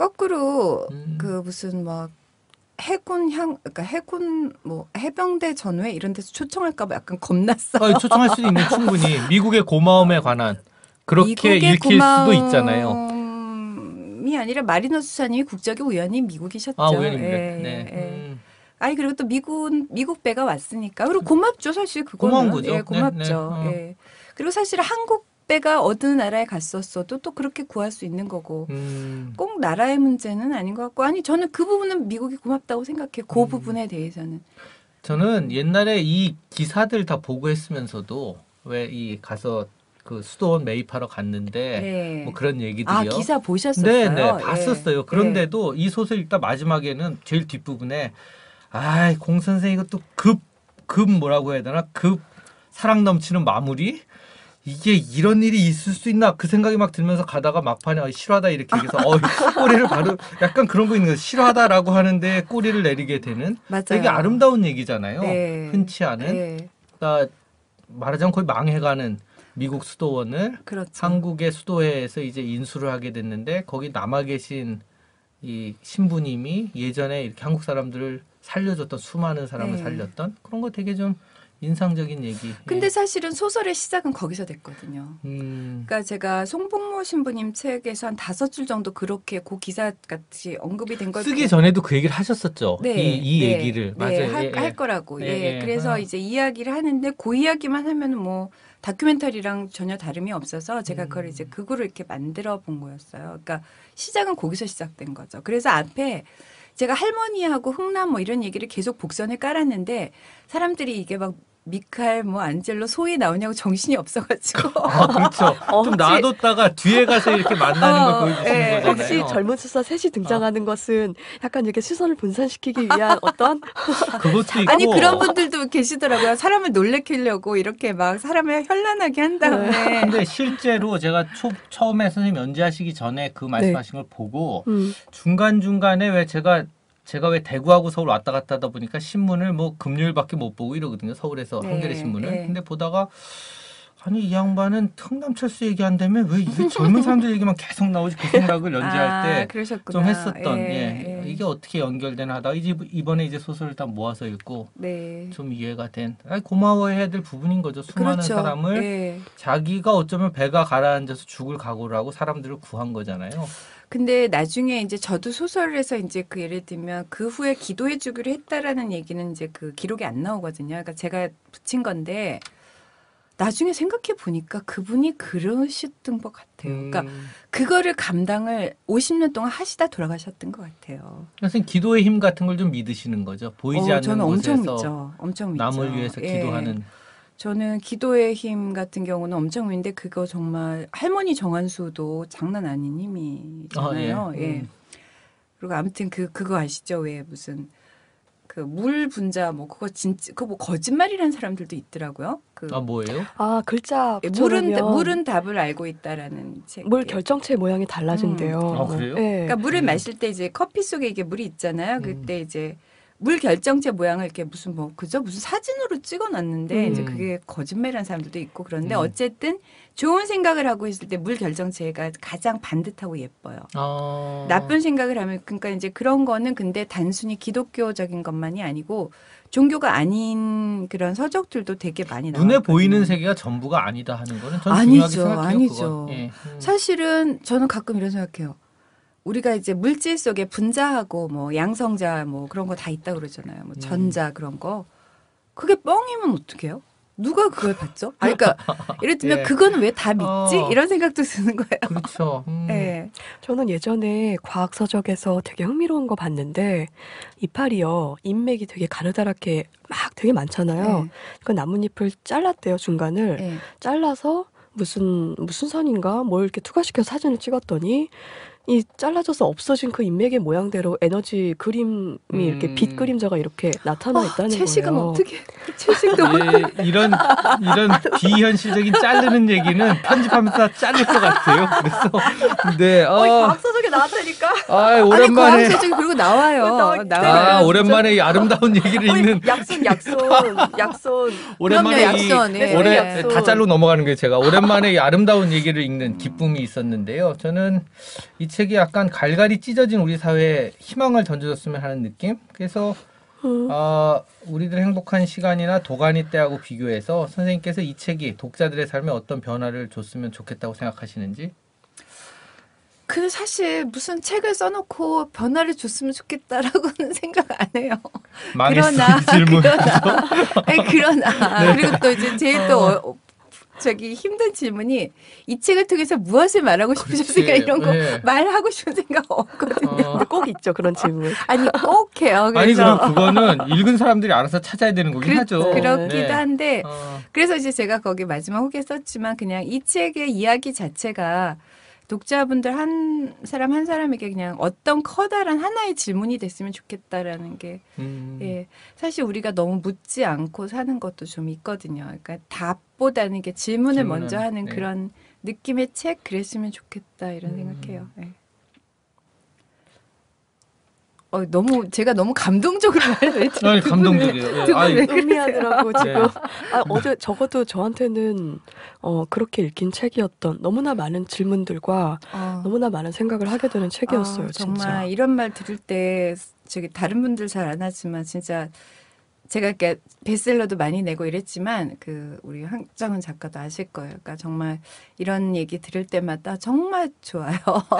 거꾸로 음. 그 무슨 뭐 해군 향 그러니까 해군 뭐 해병대 전후회 이런 데서 초청할까 봐 약간 겁났어요. 어, 초청할 수도 있는 충분히 미국의 고마움에 관한 그렇게 미국의 읽힐 수도 있잖아요. 고마움이 아니라 마리노 수사님이 국적이 우연히 미국이셨죠. 아 우연입니다. 예, 네. 예. 음. 아니 그리고 또 미국 미국 배가 왔으니까 그리고 고맙죠 사실 그거는. 고마운 거죠. 예, 네, 고맙죠. 네. 어. 예. 그리고 사실 한국 배가 어느 나라에 갔었어도 또 그렇게 구할 수 있는 거고. 음. 꼭 나라의 문제는 아닌 것 같고 아니 저는 그 부분은 미국이 고맙다고 생각해요. 그 음. 부분에 대해서는. 저는 옛날에 이 기사들 다 보고했으면서도 왜 이 가서 그 수도원 매입하러 갔는데 네. 뭐 그런 얘기들이요. 아 기사 보셨었어요? 네, 네, 예. 봤었어요. 그런데도 이 소설 읽다 마지막에는 제일 뒷부분에 아이 공 선생 이것도 급, 급 뭐라고 해야 되나 급 사랑 넘치는 마무리 이게 이런 일이 있을 수 있나 그 생각이 막 들면서 가다가 막판에 어, 싫어하다 이렇게 얘기해서 어, 꼬리를 바로 약간 그런 거 있는 거예요. 싫어하다라고 하는데 꼬리를 내리게 되는 맞아요. 되게 아름다운 얘기잖아요. 네. 흔치 않은 네. 그러니까 말하자면 거의 망해가는 미국 수도원을 그렇죠. 한국의 수도회에서 이제 인수를 하게 됐는데 거기 남아 계신 이 신부님이 예전에 이렇게 한국 사람들을 살려줬던 수많은 사람을 네. 살렸던 그런 거 되게 좀 인상적인 얘기. 근데 예. 사실은 소설의 시작은 거기서 됐거든요. 음, 그러니까 제가 송복모 신부님 책에서 한 다섯 줄 정도 그렇게 그 기사 같이 언급이 된 걸 쓰기 전에도 그 얘기를 하셨었죠. 네, 이, 이 네, 얘기를 네, 맞아요. 할, 예, 예. 할 거라고. 예, 예, 예. 그래서 아. 이제 이야기를 하는데 그 이야기만 하면은 뭐 다큐멘터리랑 전혀 다름이 없어서 제가 그걸 음. 이제 그거를 이렇게 만들어 본 거였어요. 그러니까 시작은 거기서 시작된 거죠. 그래서 앞에 제가 할머니하고 흥남 뭐 이런 얘기를 계속 복선을 깔았는데 사람들이 이게 막 미카엘 뭐 안젤로 소위 나오냐고 정신이 없어가지고 아 그렇죠. 어, 좀 혹시- 놔뒀다가 뒤에 가서 이렇게 만나는 어, 걸 보여주시는 예. 거잖아요. 혹시 젊은 수사 셋이 등장하는 것은 약간 이렇게 시선을 분산시키기 위한 어떤 그것도 있고 아니 그런 분들도 계시더라고요. 사람을 놀래키려고 이렇게 막 사람을 현란하게 한 다음에 근데 실제로 제가 초, 처음에 선생님 연재하시기 전에 그 말씀하신 걸 보고 음, 중간 중간에 왜 제가 제가 왜 대구하고 서울 왔다 갔다 하다 보니까 신문을 뭐 금요일밖에 못 보고 이러거든요. 서울에서 네, 한겨레 신문을. 네. 근데 보다가 아니 이 양반은 흥남철수 얘기한다며 왜 이게 젊은 사람들 얘기만 계속 나오지 그 생각을 연재할 아, 때 좀 그러셨구나. 했었던 예, 예, 예. 이게 어떻게 연결되나 하다가 이제 이번에 이제 소설을 다 모아서 읽고 네. 좀 이해가 된 아니, 고마워해야 될 부분인 거죠. 수많은 그렇죠. 사람을 예. 자기가 어쩌면 배가 가라앉아서 죽을 각오를 하고 사람들을 구한 거잖아요. 근데 나중에 이제 저도 소설에서 이제 그 예를 들면 그 후에 기도해 주기로 했다라는 얘기는 이제 그 기록이 안 나오거든요. 그러니까 제가 붙인 건데 나중에 생각해 보니까 그분이 그러셨던 것 같아요. 음. 그러니까 그거를 감당을 오십 년 동안 하시다 돌아가셨던 것 같아요. 선생님 기도의 힘 같은 걸 좀 믿으시는 거죠? 보이지 어, 않는 저는 곳에서 엄청 믿죠. 엄청 믿죠. 남을 위해서 예. 기도하는. 저는 기도의 힘 같은 경우는 엄청 믿는데 그거 정말 할머니 정한수도 장난 아닌 힘이잖아요. 아, 예. 예. 음. 그리고 아무튼 그 그거 아시죠? 왜 무슨 그 물 분자 뭐 그거 진짜 그거 뭐 거짓말이라는 사람들도 있더라고요. 그 아 뭐예요? 아 글자 예, 물은 붙여놓으면 물은 답을 알고 있다라는 책. 물 결정체 모양이 달라진대요. 음. 아, 그래요? 네. 그러니까 물을 음. 마실 때 이제 커피 속에 이게 물이 있잖아요. 음. 그때 이제 물 결정체 모양을 이렇게 무슨 뭐 그저 무슨 사진으로 찍어놨는데 음. 이제 그게 거짓말이라는 사람들도 있고 그런데 음. 어쨌든 좋은 생각을 하고 있을 때 물 결정체가 가장 반듯하고 예뻐요. 아. 나쁜 생각을 하면 그러니까 이제 그런 거는 근데 단순히 기독교적인 것만이 아니고 종교가 아닌 그런 서적들도 되게 많이 나와요. 눈에 보이는 세계가 전부가 아니다 하는 거는 전 아니죠, 중요하게 생각해요. 아니죠. 그건. 예. 음. 사실은 저는 가끔 이런 생각해요. 우리가 이제 물질 속에 분자하고 뭐 양성자 뭐 그런 거 다 있다 그러잖아요. 뭐 음. 전자 그런 거. 그게 뻥이면 어떡해요? 누가 그걸 봤죠? 아니, 그러니까 이를테면 예. 그거는 왜 다 믿지? 어. 이런 생각도 드는 거예요. 그렇죠. 음. 네. 저는 예전에 과학 서적에서 되게 흥미로운 거 봤는데 이파리요 인맥이 되게 가느다랗게 막 되게 많잖아요. 네. 그 나뭇잎을 잘랐대요 중간을 네. 잘라서 무슨 무슨 선인가 뭘 이렇게 투과시켜서 사진을 찍었더니 이 잘라져서 없어진 그 인맥의 모양대로 에너지 그림이 음. 이렇게 빛 그림자가 이렇게 나타나 있다는 채식은 거예요. 어떻게? 채식도 예, 이런 이런 비현실적인 자르는 얘기는 편집하면서 자를 것 같아요. 그래서 네, 어이, 어, 과학 서적에 나왔다니까. 아 아니 오랜만에 과학서적이 그리고 나와요. 나와- 나와요. 아 진짜. 오랜만에 이 아름다운 얘기를 읽는 약손 약손 약손. 오랜만에 그럼요, 이 약손, 예. 오래 약손. 다 잘로 넘어가는 거예요. 제가 오랜만에 이 아름다운 얘기를 읽는 기쁨이 있었는데요. 저는 이 책이 약간 갈갈이 찢어진 우리 사회에 희망을 던져줬으면 하는 느낌. 그래서 음. 어, 우리들의 행복한 시간이나 도가니 때하고 비교해서 선생님께서 이 책이 독자들의 삶에 어떤 변화를 줬으면 좋겠다고 생각하시는지. 근데 사실 무슨 책을 써놓고 변화를 줬으면 좋겠다라고는 생각 안 해요. 망했어 그러나, 이 질문. 그러나, 아니, 그러나 네. 그리고 또 이제 제일 또 어, 저기 힘든 질문이 이 책을 통해서 무엇을 말하고 싶으셨을까 그렇지. 이런 거 네. 말하고 싶은 생각 없거든요. 어. 근데 꼭 있죠 그런 질문. 아니 꼭 해요. 아니 그래서 그럼 그거는 읽은 사람들이 알아서 찾아야 되는 거긴 그, 하죠. 그렇기도 네. 한데 어. 그래서 이제 제가 거기 마지막 후기에 썼지만 그냥 이 책의 이야기 자체가 독자분들 한 사람 한 사람에게 그냥 어떤 커다란 하나의 질문이 됐으면 좋겠다라는 게 음. 예, 사실 우리가 너무 묻지 않고 사는 것도 좀 있거든요. 그러니까 답보다는 게 질문을 질문은, 먼저 하는 네. 그런 느낌의 책 그랬으면 좋겠다 이런 음. 생각해요. 예. 어, 너무 제가 너무 감동적으로 말했죠. 아니 감동적이에요. 예. 두 아니, 분을 의미하느라고 지금 네. 아, 어제 적어도 저한테는 어, 그렇게 읽힌 책이었던 너무나 많은 질문들과 어. 너무나 많은 생각을 하게 되는 책이었어요. 아, 정말 진짜. 이런 말 들을 때 저기 다른 분들 잘 안 하지만 진짜 제가 이렇게 베스트셀러도 많이 내고 이랬지만 그 우리 황정은 작가도 아실 거예요. 그러니까 정말 이런 얘기 들을 때마다 정말 좋아요.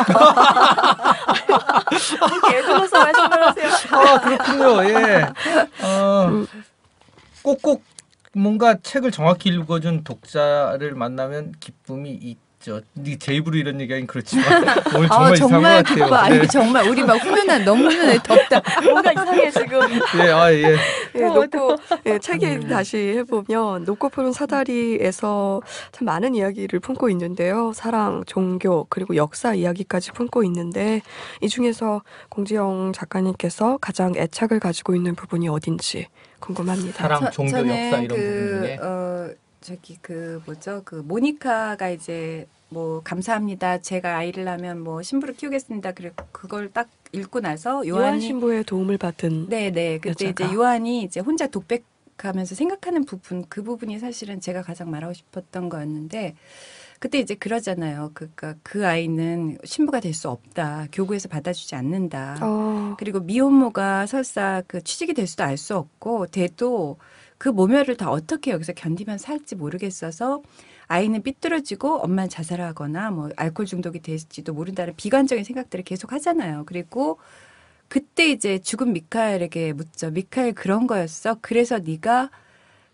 이렇게 애들어서 말씀을 하세요. 아 그렇군요. 예. 어, 꼭꼭 뭔가 책을 정확히 읽어준 독자를 만나면 기쁨이 있죠. 제 입으로 이런 얘기하긴 그렇지만 오늘 정말 아, 이상한 정말 것 같아요. 기뻐. 아니 네. 정말 우리 막 후면한 너무 후면해 덥다. 뭔가 이상해 지금. 예, 아 예. 예, 놓고 예, 책 얘기 다시 해보면 놓고 푸른 사다리에서 참 많은 이야기를 품고 있는데요. 사랑, 종교 그리고 역사 이야기까지 품고 있는데 이 중에서 공지영 작가님께서 가장 애착을 가지고 있는 부분이 어딘지 궁금합니다. 사랑, 저- 종교, 저는 역사 이런 그, 부분 중에. 어, 저기 그 뭐죠? 그 모니카가 이제 뭐 감사합니다. 제가 아이를 낳으면 뭐 신부를 키우겠습니다. 그리고 그걸 딱 읽고 나서 요한 요한이 신부의 도움을 받은 네네 그때 여자가. 이제 요한이 이제 혼자 독백하면서 생각하는 부분 그 부분이 사실은 제가 가장 말하고 싶었던 거였는데 그때 이제 그러잖아요. 그러니까 그 아이는 신부가 될 수 없다. 교구에서 받아주지 않는다. 어, 그리고 미혼모가 설사 그 취직이 될 수도 알 수 없고 돼도 그 모멸을 다 어떻게 여기서 견디면 살지 모르겠어서 아이는 삐뚤어지고 엄마는 자살하거나 뭐 알코올 중독이 될지도 모른다는 비관적인 생각들을 계속 하잖아요. 그리고 그때 이제 죽은 미카엘에게 묻죠. 미카엘 그런 거였어. 그래서 네가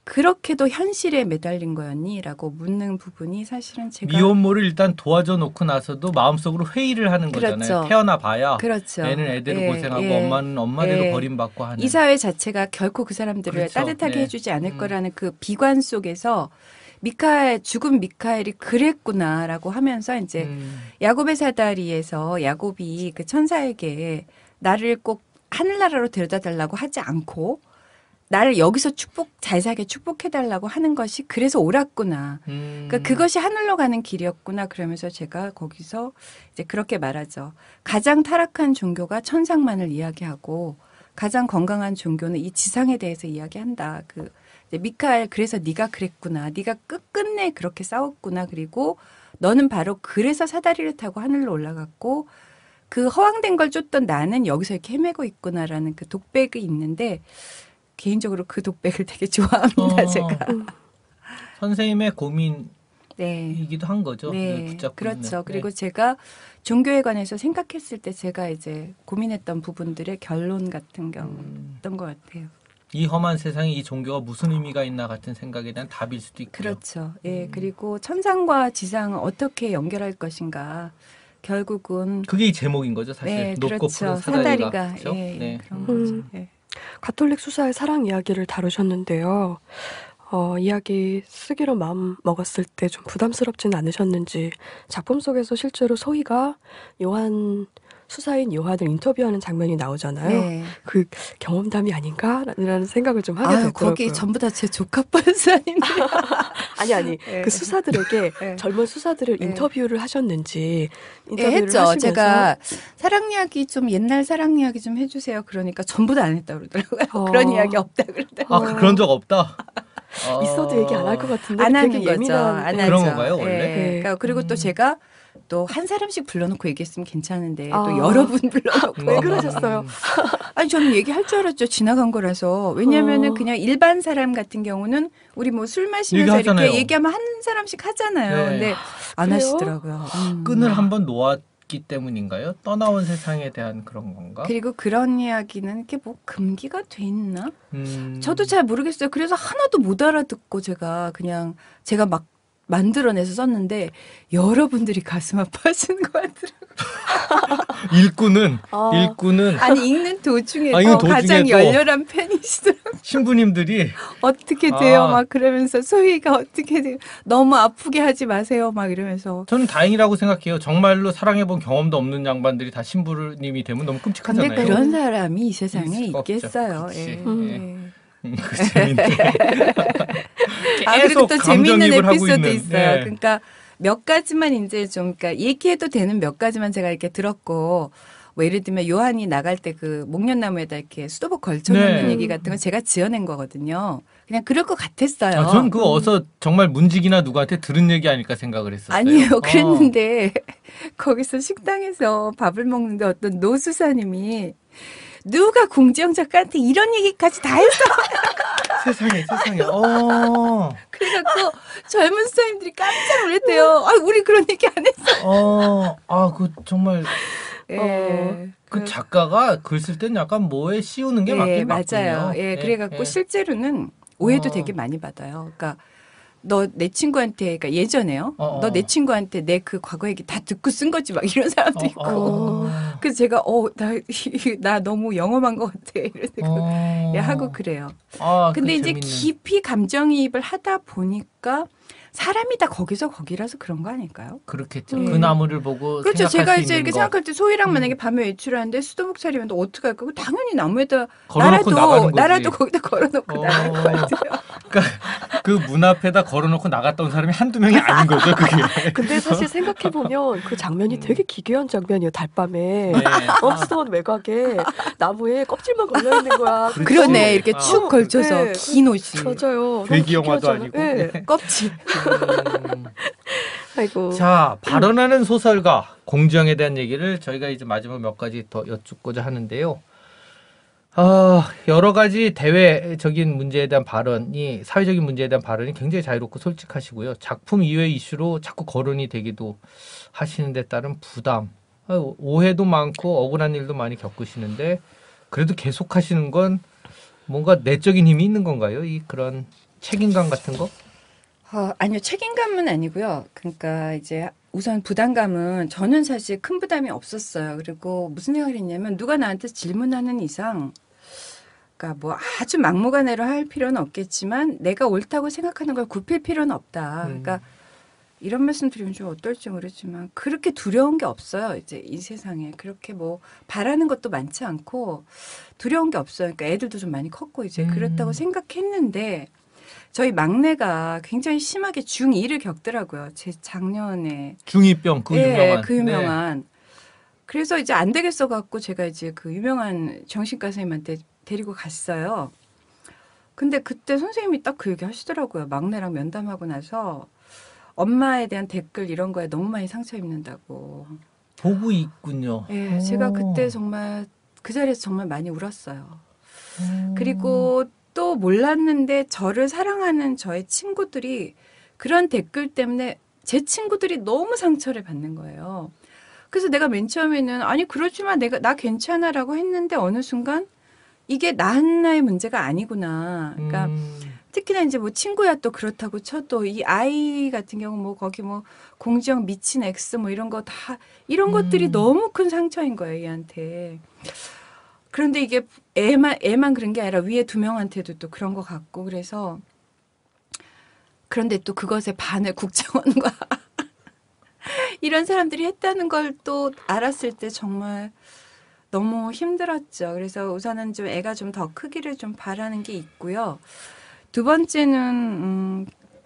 그렇게도 현실에 매달린 거였니?라고 묻는 부분이 사실은 제가 미혼모를 일단 도와줘 놓고 나서도 마음속으로 회의를 하는 그렇죠. 거잖아요. 태어나 봐야 그렇죠. 애는 애대로 예, 고생하고 예, 엄마는 엄마대로 예. 버림받고 하는. 이 사회 자체가 결코 그 사람들을 그렇죠. 따뜻하게 네. 해주지 않을 음. 거라는 그 비관 속에서 미카엘 죽은 미카엘이 그랬구나라고 하면서 이제 음. 야곱의 사다리에서 야곱이 그 천사에게 나를 꼭 하늘나라로 데려다 달라고 하지 않고 나를 여기서 축복 잘 살게 축복해 달라고 하는 것이 그래서 옳았구나. 음. 그러니까 그것이 하늘로 가는 길이었구나. 그러면서 제가 거기서 이제 그렇게 말하죠. 가장 타락한 종교가 천상만을 이야기하고 가장 건강한 종교는 이 지상에 대해서 이야기한다. 그 이제 미카엘 그래서 네가 그랬구나. 네가 끝끝내 그렇게 싸웠구나. 그리고 너는 바로 그래서 사다리를 타고 하늘로 올라갔고 그 허황된 걸 쫓던 나는 여기서 이렇게 헤매고 있구나라는 그 독백이 있는데 개인적으로 그 독백을 되게 좋아합니다. 어. 제가. 선생님의 고민이기도 네. 한 거죠. 네, 붙잡고 그렇죠. 있는. 그리고 제가 종교에 관해서 생각했을 때 제가 이제 고민했던 부분들의 결론 같은 경우였던 음. 것 같아요. 이 험한 세상에 이 종교가 무슨 의미가 있나 같은 생각에 대한 답일 수도 있고요. 그렇죠. 예, 음. 그리고 천상과 지상을 어떻게 연결할 것인가. 결국은 그게 이 제목인 거죠, 사실. 네, 높고 그렇죠. 푸른 사다리가 사다리가. 그렇죠? 예, 예, 네. 그런 음. 거죠. 예. 가톨릭 수사의 사랑 이야기를 다루셨는데요. 어, 이야기 쓰기로 마음 먹었을 때 좀 부담스럽진 않으셨는지 작품 속에서 실제로 소희가 요한 수사인 요한을 인터뷰하는 장면이 나오잖아요. 네. 그 경험담이 아닌가라는 생각을 좀 하게 아유, 되더라고요. 거기 전부 다 제 조카뻘스 아닌데. 아니 아니 네. 그 수사들에게 네. 젊은 수사들을 네. 인터뷰를 하셨는지 예, 인터뷰를 했죠. 하시면서 제가 사랑 이야기 좀 옛날 사랑 이야기 좀 해주세요. 그러니까 전부 다 안 했다 그러더라고요. 어. 그런 이야기 없다 그러더라고요. 아, 그런 적 없다. 어. 있어도 얘기 안 할 것 같은데 안 하는 되게 거죠. 예민한 안 네. 하죠. 그런 건가요, 원래? 예. 네. 그러니까 그리고 또 음. 제가 또 한 사람씩 불러놓고 얘기했으면 괜찮은데 아. 또 여러 분 불러놓고 왜 그러셨어요? 아니 저는 얘기할 줄 알았죠. 지나간 거라서. 왜냐면은 어. 그냥 일반 사람 같은 경우는 우리 뭐 술 마시면서 얘기하잖아요. 이렇게 얘기하면 한 사람씩 하잖아요. 네. 근데 안 그래요? 하시더라고요. 음. 끈을 한번 놓았기 때문인가요? 떠나온 세상에 대한 그런 건가? 그리고 그런 이야기는 이렇게 뭐 금기가 돼 있나? 음. 저도 잘 모르겠어요. 그래서 하나도 못 알아듣고 제가 그냥 제가 막 만들어내서 썼는데 여러분들이 가슴 아파하시는 것 같더라고요. 일꾼은 아. 일꾼은 아니 읽는 도중에 아, 이건 더 가장 도중에도. 열렬한 팬이시더라고요. 신부님들이 어떻게 돼요? 아. 막 그러면서 소희가 어떻게 돼요? 너무 아프게 하지 마세요. 막 이러면서. 저는 다행이라고 생각해요. 정말로 사랑해본 경험도 없는 양반들이 다 신부님이 되면 너무 근데 끔찍하잖아요. 그런 사람이 이 세상에 있을 수가 없죠. 있겠어요. 그치. 예. 음. 예. 음, 그 재밌네. 아 그리고 또 재미있는 감정이입을 하고 에피소드 있는, 있어요. 예. 그러니까 몇 가지만 이제 좀 그러니까 얘기해도 되는 몇 가지만 제가 이렇게 들었고 뭐 예를 들면 요한이 나갈 때 그 목련나무에다 이렇게 수도복 걸쳐놓는 네. 얘기 같은 건 제가 지어낸 거거든요. 그냥 그럴 것 같았어요. 아, 전 그거 어서 정말 문직이나 누구한테 들은 얘기 아닐까 생각을 했었어요. 아니요, 어. 그랬는데 거기서 식당에서 밥을 먹는데 어떤 노수사님이 누가 공지영 작가한테 이런 얘기까지 다 했어. 세상에 세상에. 어. 그래갖고 젊은 수사님들이 깜짝 놀랐대요. 아, 우리 그런 얘기 안 했어. 어. 아, 그 정말 예. 그 작가가 글 쓸 땐 약간 뭐에 씌우는 게 맞긴 예, 맞군요. 맞아요. 예, 그래갖고 예. 실제로는 오해도 어. 되게 많이 받아요. 그러니까 너 내 친구한테, 그러니까 예전에요. 어, 어. 너 내 친구한테 내 그 과거 얘기 다 듣고 쓴 거지 막 이런 사람도 어, 있고. 어. 그래서 제가 어, 나, 나 너무 영험한 것 같아. 이런 생각 어. 예, 하고 그래요. 아, 근데 그 이제 재밌는. 깊이 감정이입을 하다 보니까 사람이 다 거기서 거기라서 그런 거 아닐까요? 그렇겠죠. 음. 그 나무를 보고 그렇죠. 생각할 제가 수 이제 있는 이렇게 거. 생각할 때 소희랑 음. 만약에 밤에 외출하는데 수도복 차리면 또 어떡할 거고 당연히 나무에다 걸어놓고 나가는 나라도 거지. 나라도 거기다 걸어놓고 어. 나갈 것 같아요. 그 문 앞에다 걸어놓고 나갔다 온 사람이 한두 명이 아닌 거죠, 그게. 근데 사실 생각해 보면 그 장면이 음. 되게 기괴한 장면이에요. 달밤에 네. 없던 외곽에 나무에 껍질만 걸려 있는 거야. 그렇죠. 그러네 이렇게 아. 축 걸쳐서 네. 긴 옷이 맞아요. 괴기 너무 영화도 기괴하잖아요. 아니고. 네. 껍질. 음. 아이고. 자, 발언하는 소설가 공정에 대한 얘기를 저희가 이제 마지막 몇 가지 더 여쭙고자 하는데요. 아, 여러 가지 대외적인 문제에 대한 발언이, 사회적인 문제에 대한 발언이 굉장히 자유롭고 솔직하시고요. 작품 이외의 이슈로 자꾸 거론이 되기도 하시는 데 따른 부담, 아, 오해도 많고 억울한 일도 많이 겪으시는데 그래도 계속 하시는 건 뭔가 내적인 힘이 있는 건가요? 이 그런 책임감 같은 거? 어, 아니요, 책임감은 아니고요. 그러니까 이제 우선 부담감은 저는 사실 큰 부담이 없었어요. 그리고 무슨 생각을 했냐면 누가 나한테 질문하는 이상 그러니까 뭐 아주 막무가내로 할 필요는 없겠지만 내가 옳다고 생각하는 걸 굽힐 필요는 없다. 음. 그러니까 이런 말씀 드리면 좀 어떨지 모르지만 그렇게 두려운 게 없어요. 이제 이 세상에 그렇게 뭐 바라는 것도 많지 않고 두려운 게 없어요. 그러니까 애들도 좀 많이 컸고 이제 음. 그렇다고 생각했는데 저희 막내가 굉장히 심하게 중이를 겪더라고요. 제 작년에 중이병 그 예, 유명한. 그 유명한. 그래서 이제 안 되겠어 갖고 제가 이제 그 유명한 정신과 선생님한테 데리고 갔어요. 근데 그때 선생님이 딱 그 얘기 하시더라고요. 막내랑 면담하고 나서 엄마에 대한 댓글 이런 거에 너무 많이 상처 입는다고. 보고 있군요. 예, 오. 제가 그때 정말 그 자리에서 정말 많이 울었어요. 음. 그리고 또 몰랐는데 저를 사랑하는 저의 친구들이 그런 댓글 때문에 제 친구들이 너무 상처를 받는 거예요. 그래서 내가 맨 처음에는 아니 그렇지만 내가 나 괜찮아라고 했는데 어느 순간 이게 나 하나의 문제가 아니구나. 그러니까 음. 특히나 이제 뭐 친구야 또 그렇다고 쳐도 이 아이 같은 경우 뭐 거기 뭐 공지영 미친 X 뭐 이런 거 다 이런 것들이 음. 너무 큰 상처인 거예요, 얘한테. 그런데 이게 애만 애만 그런 게 아니라 위에 두 명한테도 또 그런 것 같고 그래서 그런데 또 그것에 반을 국정원과 이런 사람들이 했다는 걸 또 알았을 때 정말 너무 힘들었죠. 그래서 우선은 좀 애가 좀 더 크기를 좀 바라는 게 있고요. 두 번째는 음,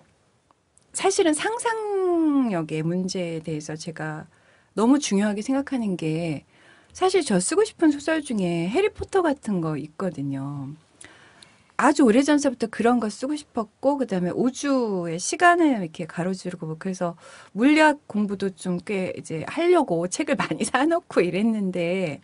사실은 상상력의 문제에 대해서 제가 너무 중요하게 생각하는 게 사실 저 쓰고 싶은 소설 중에 해리포터 같은 거 있거든요. 아주 오래전서부터 그런 거 쓰고 싶었고 그다음에 우주의 시간을 이렇게 가로지르고 뭐 그래서 물리학 공부도 좀 꽤 이제 하려고 책을 많이 사놓고 이랬는데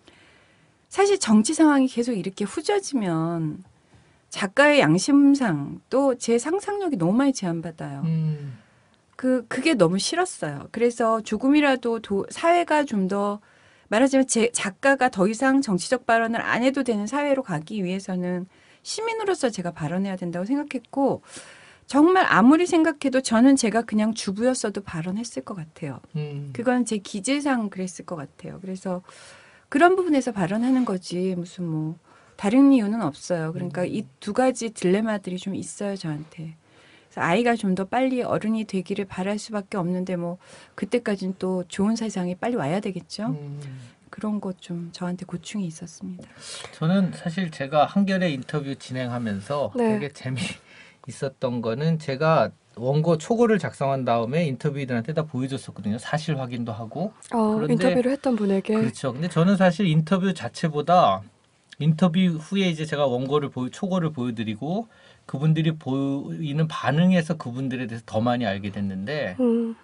사실 정치 상황이 계속 이렇게 후져지면 작가의 양심상 또 제 상상력이 너무 많이 제한받아요. 음. 그 그게 너무 싫었어요. 그래서 조금이라도 도, 사회가 좀 더 말하자면 제 작가가 더 이상 정치적 발언을 안 해도 되는 사회로 가기 위해서는 시민으로서 제가 발언해야 된다고 생각했고 정말 아무리 생각해도 저는 제가 그냥 주부였어도 발언했을 것 같아요. 음. 그건 제 기재상 그랬을 것 같아요. 그래서 그런 부분에서 발언하는 거지 무슨 뭐 다른 이유는 없어요. 그러니까 이 두 가지 딜레마들이 좀 있어요, 저한테. 그래서 아이가 좀 더 빨리 어른이 되기를 바랄 수밖에 없는데 뭐 그때까지는 또 좋은 세상이 빨리 와야 되겠죠. 음. 그런 것 좀 저한테 고충이 있었습니다. 저는 사실 제가 한겨레 인터뷰 진행하면서 네. 되게 재미 있었던 거는 제가 원고 초고를 작성한 다음에 인터뷰들한테 다 보여줬었거든요. 사실 확인도 하고. 어, 그런데- 인터뷰를 했던 분에게 그렇죠. 근데 저는 사실 인터뷰 자체보다 인터뷰 후에 이제 제가 원고를 보여, 초고를 보여드리고 그분들이 보이는 반응에서 그분들에 대해서 더 많이 알게 됐는데 음,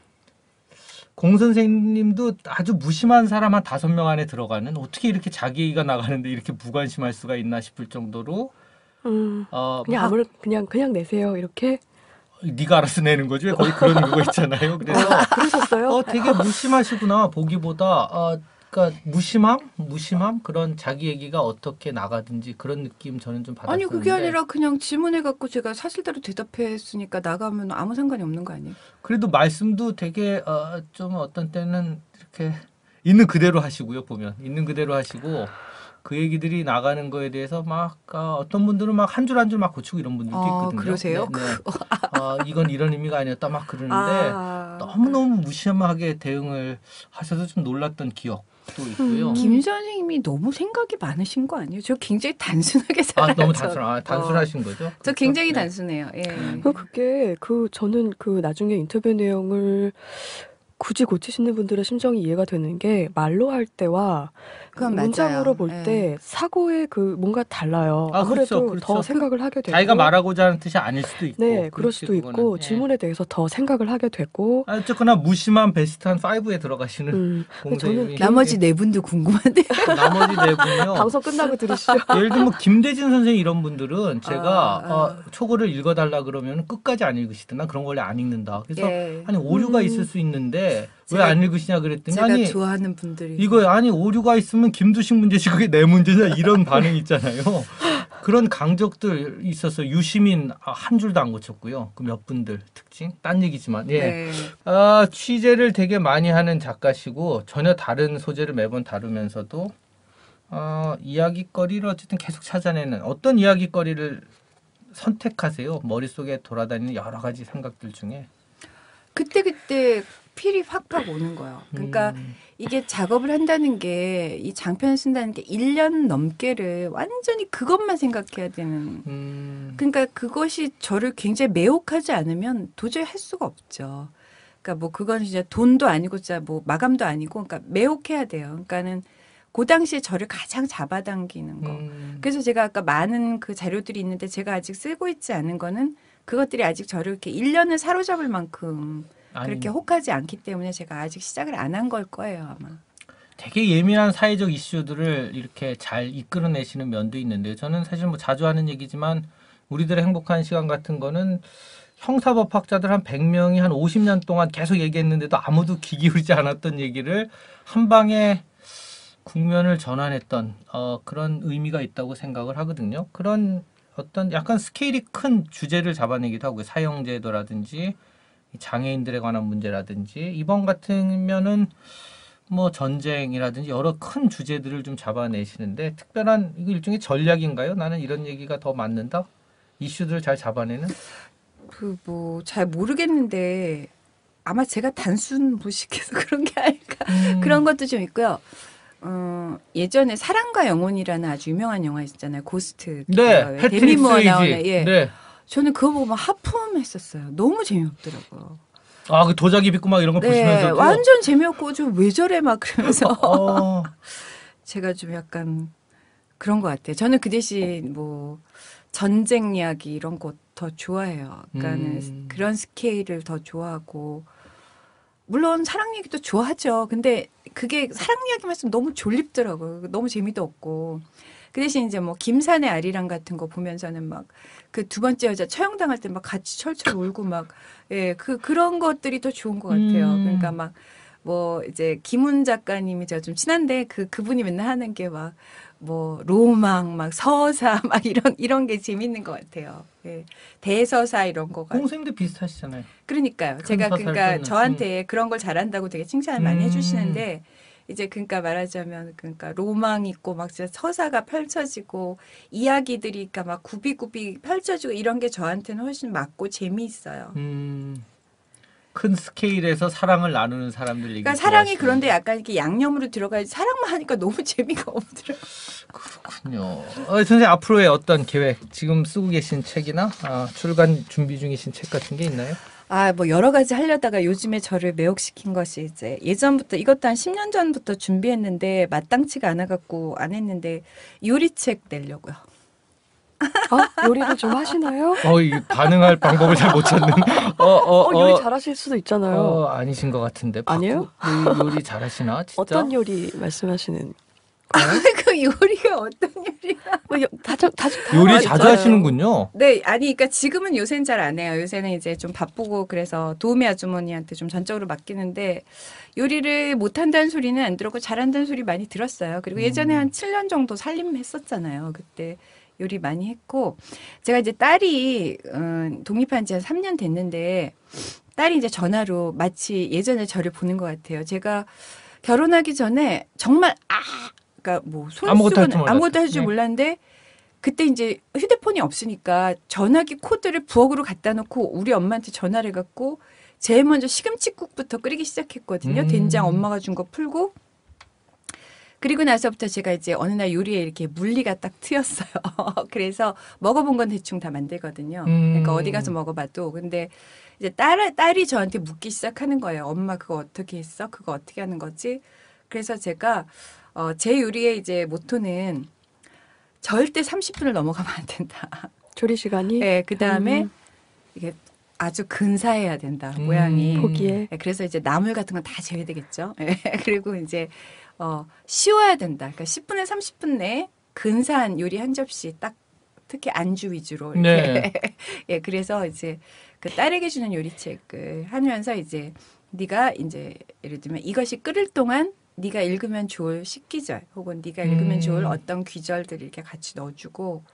공 선생님도 아주 무심한 사람 한 다섯 명 안에 들어가는 어떻게 이렇게 자기 얘기가 나가는데 이렇게 무관심할 수가 있나 싶을 정도로 음, 어, 그냥 막 아무 그냥 그냥 내세요 이렇게. 네가 알아서 내는 거지 왜 거의 그런 그거 있잖아요. 그래서 그러셨어요? 어 되게 무심하시구나 보기보다 어, 그러니까 무심함, 무심함 그런 자기 얘기가 어떻게 나가든지 그런 느낌 저는 좀 받았었는데. 아니 그게 아니라 그냥 질문해 갖고 제가 사실대로 대답했으니까 나가면 아무 상관이 없는 거 아니에요? 그래도 말씀도 되게 어, 좀 어떤 때는 이렇게 있는 그대로 하시고요. 보면 있는 그대로 하시고 그 얘기들이 나가는 거에 대해서 막 어, 어떤 분들은 막 한 줄 한 줄 막 고치고 이런 분들도 아, 있거든요. 그러세요? 네, 네. 어, 이건 이런 의미가 아니었다 막 그러는데 아, 너무너무 무심하게 대응을 하셔서 좀 놀랐던 기억도 있고요. 음. 김 선생님이 너무 생각이 많으신 거 아니에요? 저 굉장히 단순하게 살아요. 아 너무 저. 단순, 아, 어. 단순하신 거죠? 저 그렇죠? 굉장히 네. 단순해요. 예. 그 그게 그 저는 그 나중에 인터뷰 내용을 굳이 고치시는 분들의 심정이 이해가 되는 게 말로 할 때와 그건 문장으로 맞아요. 볼 예. 때 사고의 그 뭔가 달라요. 아, 아무래도 그렇죠, 그렇죠. 더 생각을 하게 되고 자기가 말하고자 하는 뜻이 아닐 수도 있고 네, 그럴 그렇지, 수도 그거는. 있고 예. 질문에 대해서 더 생각을 하게 되고 아, 어쨌거나 무심한 베스트 한 오에 들어가시는 음, 근데 저는 공대님이 나머지 네 분도 궁금한데. 나머지 네 분이요. 방송 끝나고 들으시죠. 예를 들면 뭐 김대진 선생 이런 분들은 제가 아, 아. 어, 초고를 읽어달라 그러면 끝까지 안 읽으시더라. 난 그런 걸 원래 안 읽는다. 그래서 예. 아니 오류가 음. 있을 수 있는데 왜 제가- 안 읽으시냐 그랬더니 제가 아니 좋아하는 분들이 이거 아니 오류가 있으면 김두식 문제지 그게 내 문제냐 이런 반응이 있잖아요. 그런 강적들 있어서 유시민 한 줄도 안 고쳤고요. 그 몇 분들 특징 딴 얘기지만 예. 네. 아, 취재를 되게 많이 하는 작가시고 전혀 다른 소재를 매번 다루면서도 어, 이야기거리를 어쨌든 계속 찾아내는 어떤 이야기거리를 선택하세요? 머릿속에 돌아다니는 여러 가지 생각들 중에. 그때 그때 필이 확확 오는 거예요. 그러니까 음. 이게 작업을 한다는 게 이 장편을 쓴다는 게 일 년 넘게를 완전히 그것만 생각해야 되는. 음. 그러니까 그것이 저를 굉장히 매혹하지 않으면 도저히 할 수가 없죠. 그러니까 뭐 그건 진짜 돈도 아니고 진짜 뭐 마감도 아니고 그러니까 매혹해야 돼요. 그러니까는 그 당시에 저를 가장 잡아당기는 거. 음. 그래서 제가 아까 많은 그 자료들이 있는데 제가 아직 쓰고 있지 않은 거는 그것들이 아직 저를 이렇게 일 년을 사로잡을 만큼 그렇게 아니, 혹하지 않기 때문에 제가 아직 시작을 안 한 걸 거예요, 아마. 되게 예민한 사회적 이슈들을 이렇게 잘 이끌어내시는 면도 있는데요. 저는 사실 뭐 자주 하는 얘기지만 우리들의 행복한 시간 같은 거는 형사법학자들 한 백 명이 한 오십 년 동안 계속 얘기했는데도 아무도 귀 기울이지 않았던 얘기를 한 방에 국면을 전환했던 어, 그런 의미가 있다고 생각을 하거든요. 그런 어떤 약간 스케일이 큰 주제를 잡아내기도 하고요. 사형제도라든지 장애인들에 관한 문제라든지 이번 같으면은 뭐 전쟁이라든지 여러 큰 주제들을 좀 잡아내시는데 특별한 이거 일종의 전략인가요? 나는 이런 얘기가 더 맞는다? 이슈들을 잘 잡아내는? 그 뭐 잘 모르겠는데 아마 제가 단순 무식해서 그런 게 아닐까. 음. 그런 것도 좀 있고요. 어, 예전에 사랑과 영혼이라는 아주 유명한 영화 있잖아요. 고스트. 네, 데미 패트릭 무어 스웨이지. 나오네. 예. 네. 저는 그거 보고 막 하품했었어요. 너무 재미없더라고요. 아, 그 도자기 빗고 막 이런 거 네, 보시면서도 완전 재미없고 좀 왜 저래 막 그러면서 어, 제가 좀 약간 그런 것 같아요. 저는 그 대신 뭐 전쟁 이야기 이런 거 더 좋아해요. 그러니까는 음. 그런 스케일을 더 좋아하고 물론 사랑 얘기도 좋아하죠. 근데 그게 사랑 이야기만 했으면 너무 졸립더라고요. 너무 재미도 없고. 그 대신 이제 뭐 김산의 아리랑 같은 거 보면서는 막 그 두 번째 여자 처형당할 때 막 같이 철철 울고 막 예, 그 그런 것들이 더 좋은 것 같아요. 음. 그러니까 막 뭐 이제 김훈 작가님이 제가 좀 친한데 그 그분이 맨날 하는 게 막 뭐 로망 막 서사 막 이런 이런 게 재밌는 것 같아요. 예. 대서사 이런 거가 홍선생님도 비슷하시잖아요. 그러니까요. 큰 제가 서사를 그러니까 쓰는, 저한테 그런 걸 잘한다고 되게 칭찬을 많이 음. 해주시는데 이제 그러니까 말하자면 그러니까 로망 있고 막 진짜 서사가 펼쳐지고 이야기들이 그러니까 막 굽이굽이 펼쳐지고 이런 게 저한테는 훨씬 맞고 재미있어요. 음, 큰 스케일에서 사랑을 나누는 사람들 얘기. 그러니까 사랑이 그런데 약간 이렇게 양념으로 들어가야지 사랑만 하니까 너무 재미가 없더라고요. 그렇군요. 어, 선생님 앞으로의 어떤 계획, 지금 쓰고 계신 책이나 아, 출간 준비 중이신 책 같은 게 있나요? 아, 뭐 여러 가지 하려다가 요즘에 저를 매혹시킨 것이 이제 예전부터 이것도 한 십 년 전부터 준비했는데 마땅치가 않아 갖고 안 했는데 요리책 내려고요. 아, 요리를 좀 하시나요? 어, 이 반응할 방법을 잘 못 찾는. 어, 어, 어, 요리 잘하실 수도 있잖아요. 어, 아니신 것 같은데. 아니에요? 바꾸- 요리 잘하시나? 진짜? 어떤 요리 말씀하시는? 그 요리가 어떤 요리야? 뭐 요- 다정 다정 요리 아, 자주 있잖아요. 하시는군요. 네, 아니, 그러니까 지금은 요새는 잘 안 해요. 요새는 이제 좀 바쁘고 그래서 도우미 아주머니한테 좀 전적으로 맡기는데 요리를 못한다는 소리는 안 들었고 잘한다는 소리 많이 들었어요. 그리고 예전에 한 칠 년 정도 살림했었잖아요. 그때 요리 많이 했고 제가 이제 딸이 음, 독립한 지 한 삼 년 됐는데 딸이 이제 전화로 마치 예전에 저를 보는 것 같아요. 제가 결혼하기 전에 정말 아, 그러니까 뭐 아무것도 할줄 손수건 몰랐어요. 아무것도 할 줄 네. 몰랐는데 그때 이제 휴대폰이 없으니까 전화기 코드를 부엌으로 갖다 놓고 우리 엄마한테 전화를 해갖고 제일 먼저 시금치국부터 끓이기 시작했거든요. 음. 된장 엄마가 준 거 풀고. 그리고 나서부터 제가 이제 어느 날 요리에 이렇게 물리가 딱 트였어요. 그래서 먹어본 건 대충 다 만들거든요. 음. 그러니까 어디 가서 먹어봐도. 근데 이제 딸, 딸이 저한테 묻기 시작하는 거예요. 엄마 그거 어떻게 했어? 그거 어떻게 하는 거지? 그래서 제가 어, 제 요리의 이제 모토는 절대 삼십 분을 넘어가면 안 된다. 조리 시간이 네, 그 다음에 음. 이게 아주 근사해야 된다. 음. 모양이. 보기에 네, 그래서 이제 나물 같은 건 다 제외되겠죠. 네, 그리고 이제 어, 쉬워야 된다. 그러니까 십 분에 삼십 분 내에 근사한 요리 한 접시 딱 특히 안주 위주로 이렇게. 네. 예, 그래서 이제 그 딸에게 주는 요리책을 하면서 이제 네가 이제 예를 들면 이것이 끓을 동안 네가 읽으면 좋을 식기절 혹은 네가 읽으면 음. 좋을 어떤 귀절들을 이렇게 같이 넣어주고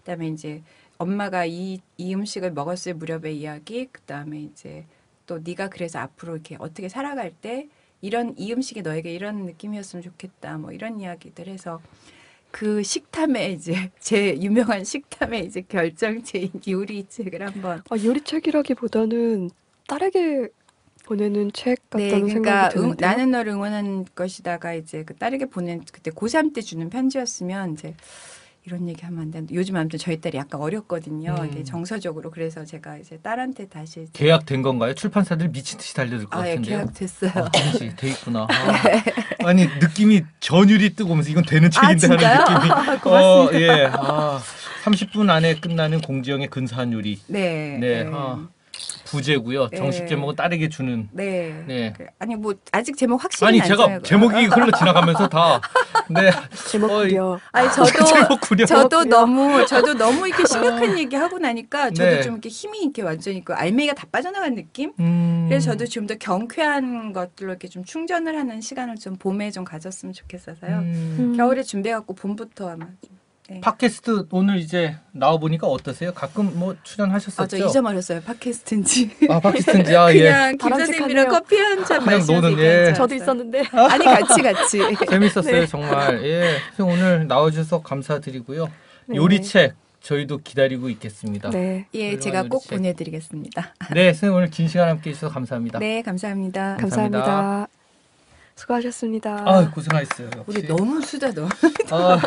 그다음에 이제 엄마가 이, 이 음식을 먹었을 무렵의 이야기, 그다음에 이제 또 네가 그래서 앞으로 이렇게 어떻게 살아갈 때 이런 이 음식이 너에게 이런 느낌이었으면 좋겠다. 뭐 이런 이야기들 해서 그 식탐에 이제 제 유명한 식탐의 이제 결정체인 요리 책을 한번 아, 요리책이라기보다는 딸에게 보내는 책 네, 같다는 그러니까 생각이 응, 드는데요. 나는 너를 응원한 것이다가 이제 그 딸에게 보낸 그때 고삼 때 주는 편지였으면 이제 이런 얘기 하면 안 되는데 요즘 아무튼 저희 딸이 약간 어렸거든요. 음. 이게 정서적으로 그래서 제가 이제 딸한테 다시 이제 계약된 건가요? 출판사들 미친 듯이 달려들 것 아, 예, 같은데요. 계약됐어요. 아, 그렇지, 돼 있구나. 아. 아니 느낌이 전율이 뜨고 오면서 이건 되는 아, 책인데 하는 진짜요? 느낌이. 아, 고맙습니다. 어, 예. 아, 삼십 분 안에 끝나는 공지영의 근사한 요리. 네. 네. 네. 아, 부제고요. 정식 네. 제목은 딸에게 주는. 네. 네. 그, 아니 뭐 아직 제목 확실히 아니 안 제가 정하고. 제목이 흘러 지나가면서 다. 네. 제목 어, 구려. 아니 저도 제목 구려. 저도 너무 저도 너무 이렇게 심각한 얘기 하고 나니까 저도 네. 좀 이렇게 힘이 이렇게 완전히 그 알맹이가 다 빠져나간 느낌? 음. 그래서 저도 좀 더 경쾌한 것들로 이렇게 좀 충전을 하는 시간을 좀 봄에 좀 가졌으면 좋겠어서요. 음. 음. 겨울에 준비해갖고 봄부터 아마. 좀, 네. 팟캐스트 오늘 이제 나와 보니까 어떠세요? 가끔 뭐 출연하셨었죠? 아, 저 잊어버렸어요. 팟캐스트인지. 아, 팟캐스트인지 아 예. 그냥 김 바람직하네요. 선생님이랑 커피 한잔 그냥 마시면서 노는, 얘기한 예. 줄 저도 알았어요. 있었는데. 아니 같이 같이. 재밌었어요 네. 정말. 예. 선생님 오늘 나와주셔서 감사드리고요. 네. 요리책 저희도 기다리고 있겠습니다. 네. 네. 예, 훌륭한 제가 꼭 요리책. 보내드리겠습니다. 선생님 오늘 긴 시간 함께 해주셔서 감사합니다. 네, 감사합니다. 감사합니다. 감사합니다. 수고하셨습니다. 아 고생하셨어요. 우리 역시. 너무 수다 너. 아,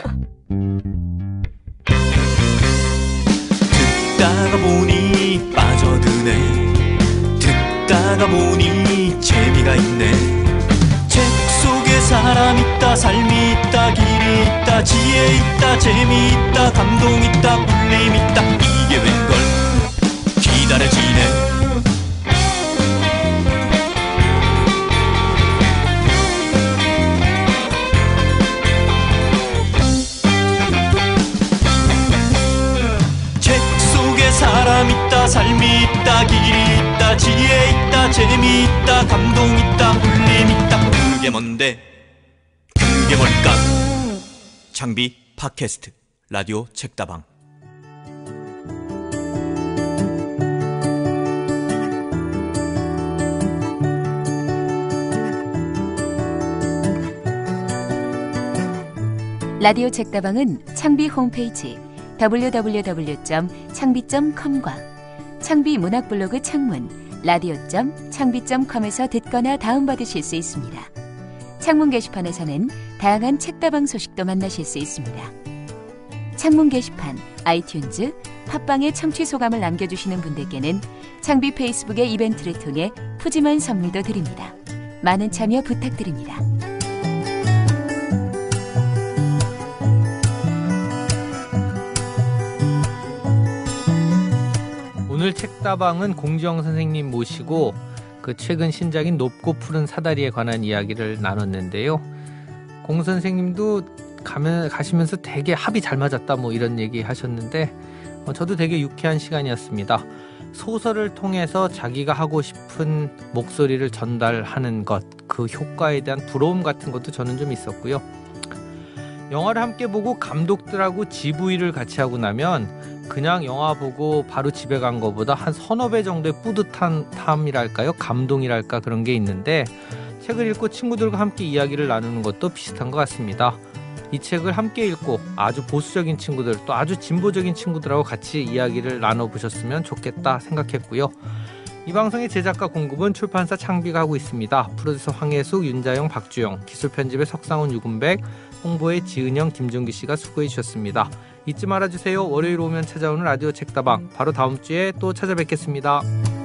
듣다가 보니 빠져드네 듣다가 보니 재미가 있네 책 속에 사람 있다 삶이 있다 길이 있다 지혜 있다 재미 있다 감동 있다 울림 있다 이게 웬걸 기다려지네 사람 있다 삶이 있다 길이 있다 지혜 있다 재미 있다 감동 있다 울림 있다 그게 뭔데 그게 뭘까 창비 팟캐스트 라디오 책다방 라디오 책다방은 창비 홈페이지 더블유 더블유 더블유 점 창비 점 컴과 창비 문학 블로그 창문 라디오 점 창비 점 컴에서 듣거나 다운받으실 수 있습니다. 창문 게시판에서는 다양한 책다방 소식도 만나실 수 있습니다. 창문 게시판, 아이튠즈, 팟빵에 청취 소감을 남겨주시는 분들께는 창비 페이스북의 이벤트를 통해 푸짐한 선물도 드립니다. 많은 참여 부탁드립니다. 오늘 책다방은 공지영 선생님 모시고 그 최근 신작인 높고 푸른 사다리에 관한 이야기를 나눴는데요. 공 선생님도 가면, 가시면서 되게 합이 잘 맞았다 뭐 이런 얘기 하셨는데 어, 저도 되게 유쾌한 시간이었습니다. 소설을 통해서 자기가 하고 싶은 목소리를 전달하는 것, 그 효과에 대한 부러움 같은 것도 저는 좀 있었고요. 영화를 함께 보고 감독들하고 지브이를 같이 하고 나면 그냥 영화 보고 바로 집에 간 것보다 한 서너 배 정도의 뿌듯함이랄까요? 감동이랄까 그런 게 있는데 책을 읽고 친구들과 함께 이야기를 나누는 것도 비슷한 것 같습니다. 이 책을 함께 읽고 아주 보수적인 친구들 또 아주 진보적인 친구들하고 같이 이야기를 나눠보셨으면 좋겠다 생각했고요. 이 방송의 제작과 공급은 출판사 창비가 하고 있습니다. 프로듀서 황혜숙, 윤자영, 박주영, 기술편집의 석상훈, 유근백, 홍보의 지은영, 김종기 씨가 수고해 주셨습니다. 잊지 말아주세요. 월요일 오면 찾아오는 라디오 책다방 바로 다음 주에 또 찾아뵙겠습니다.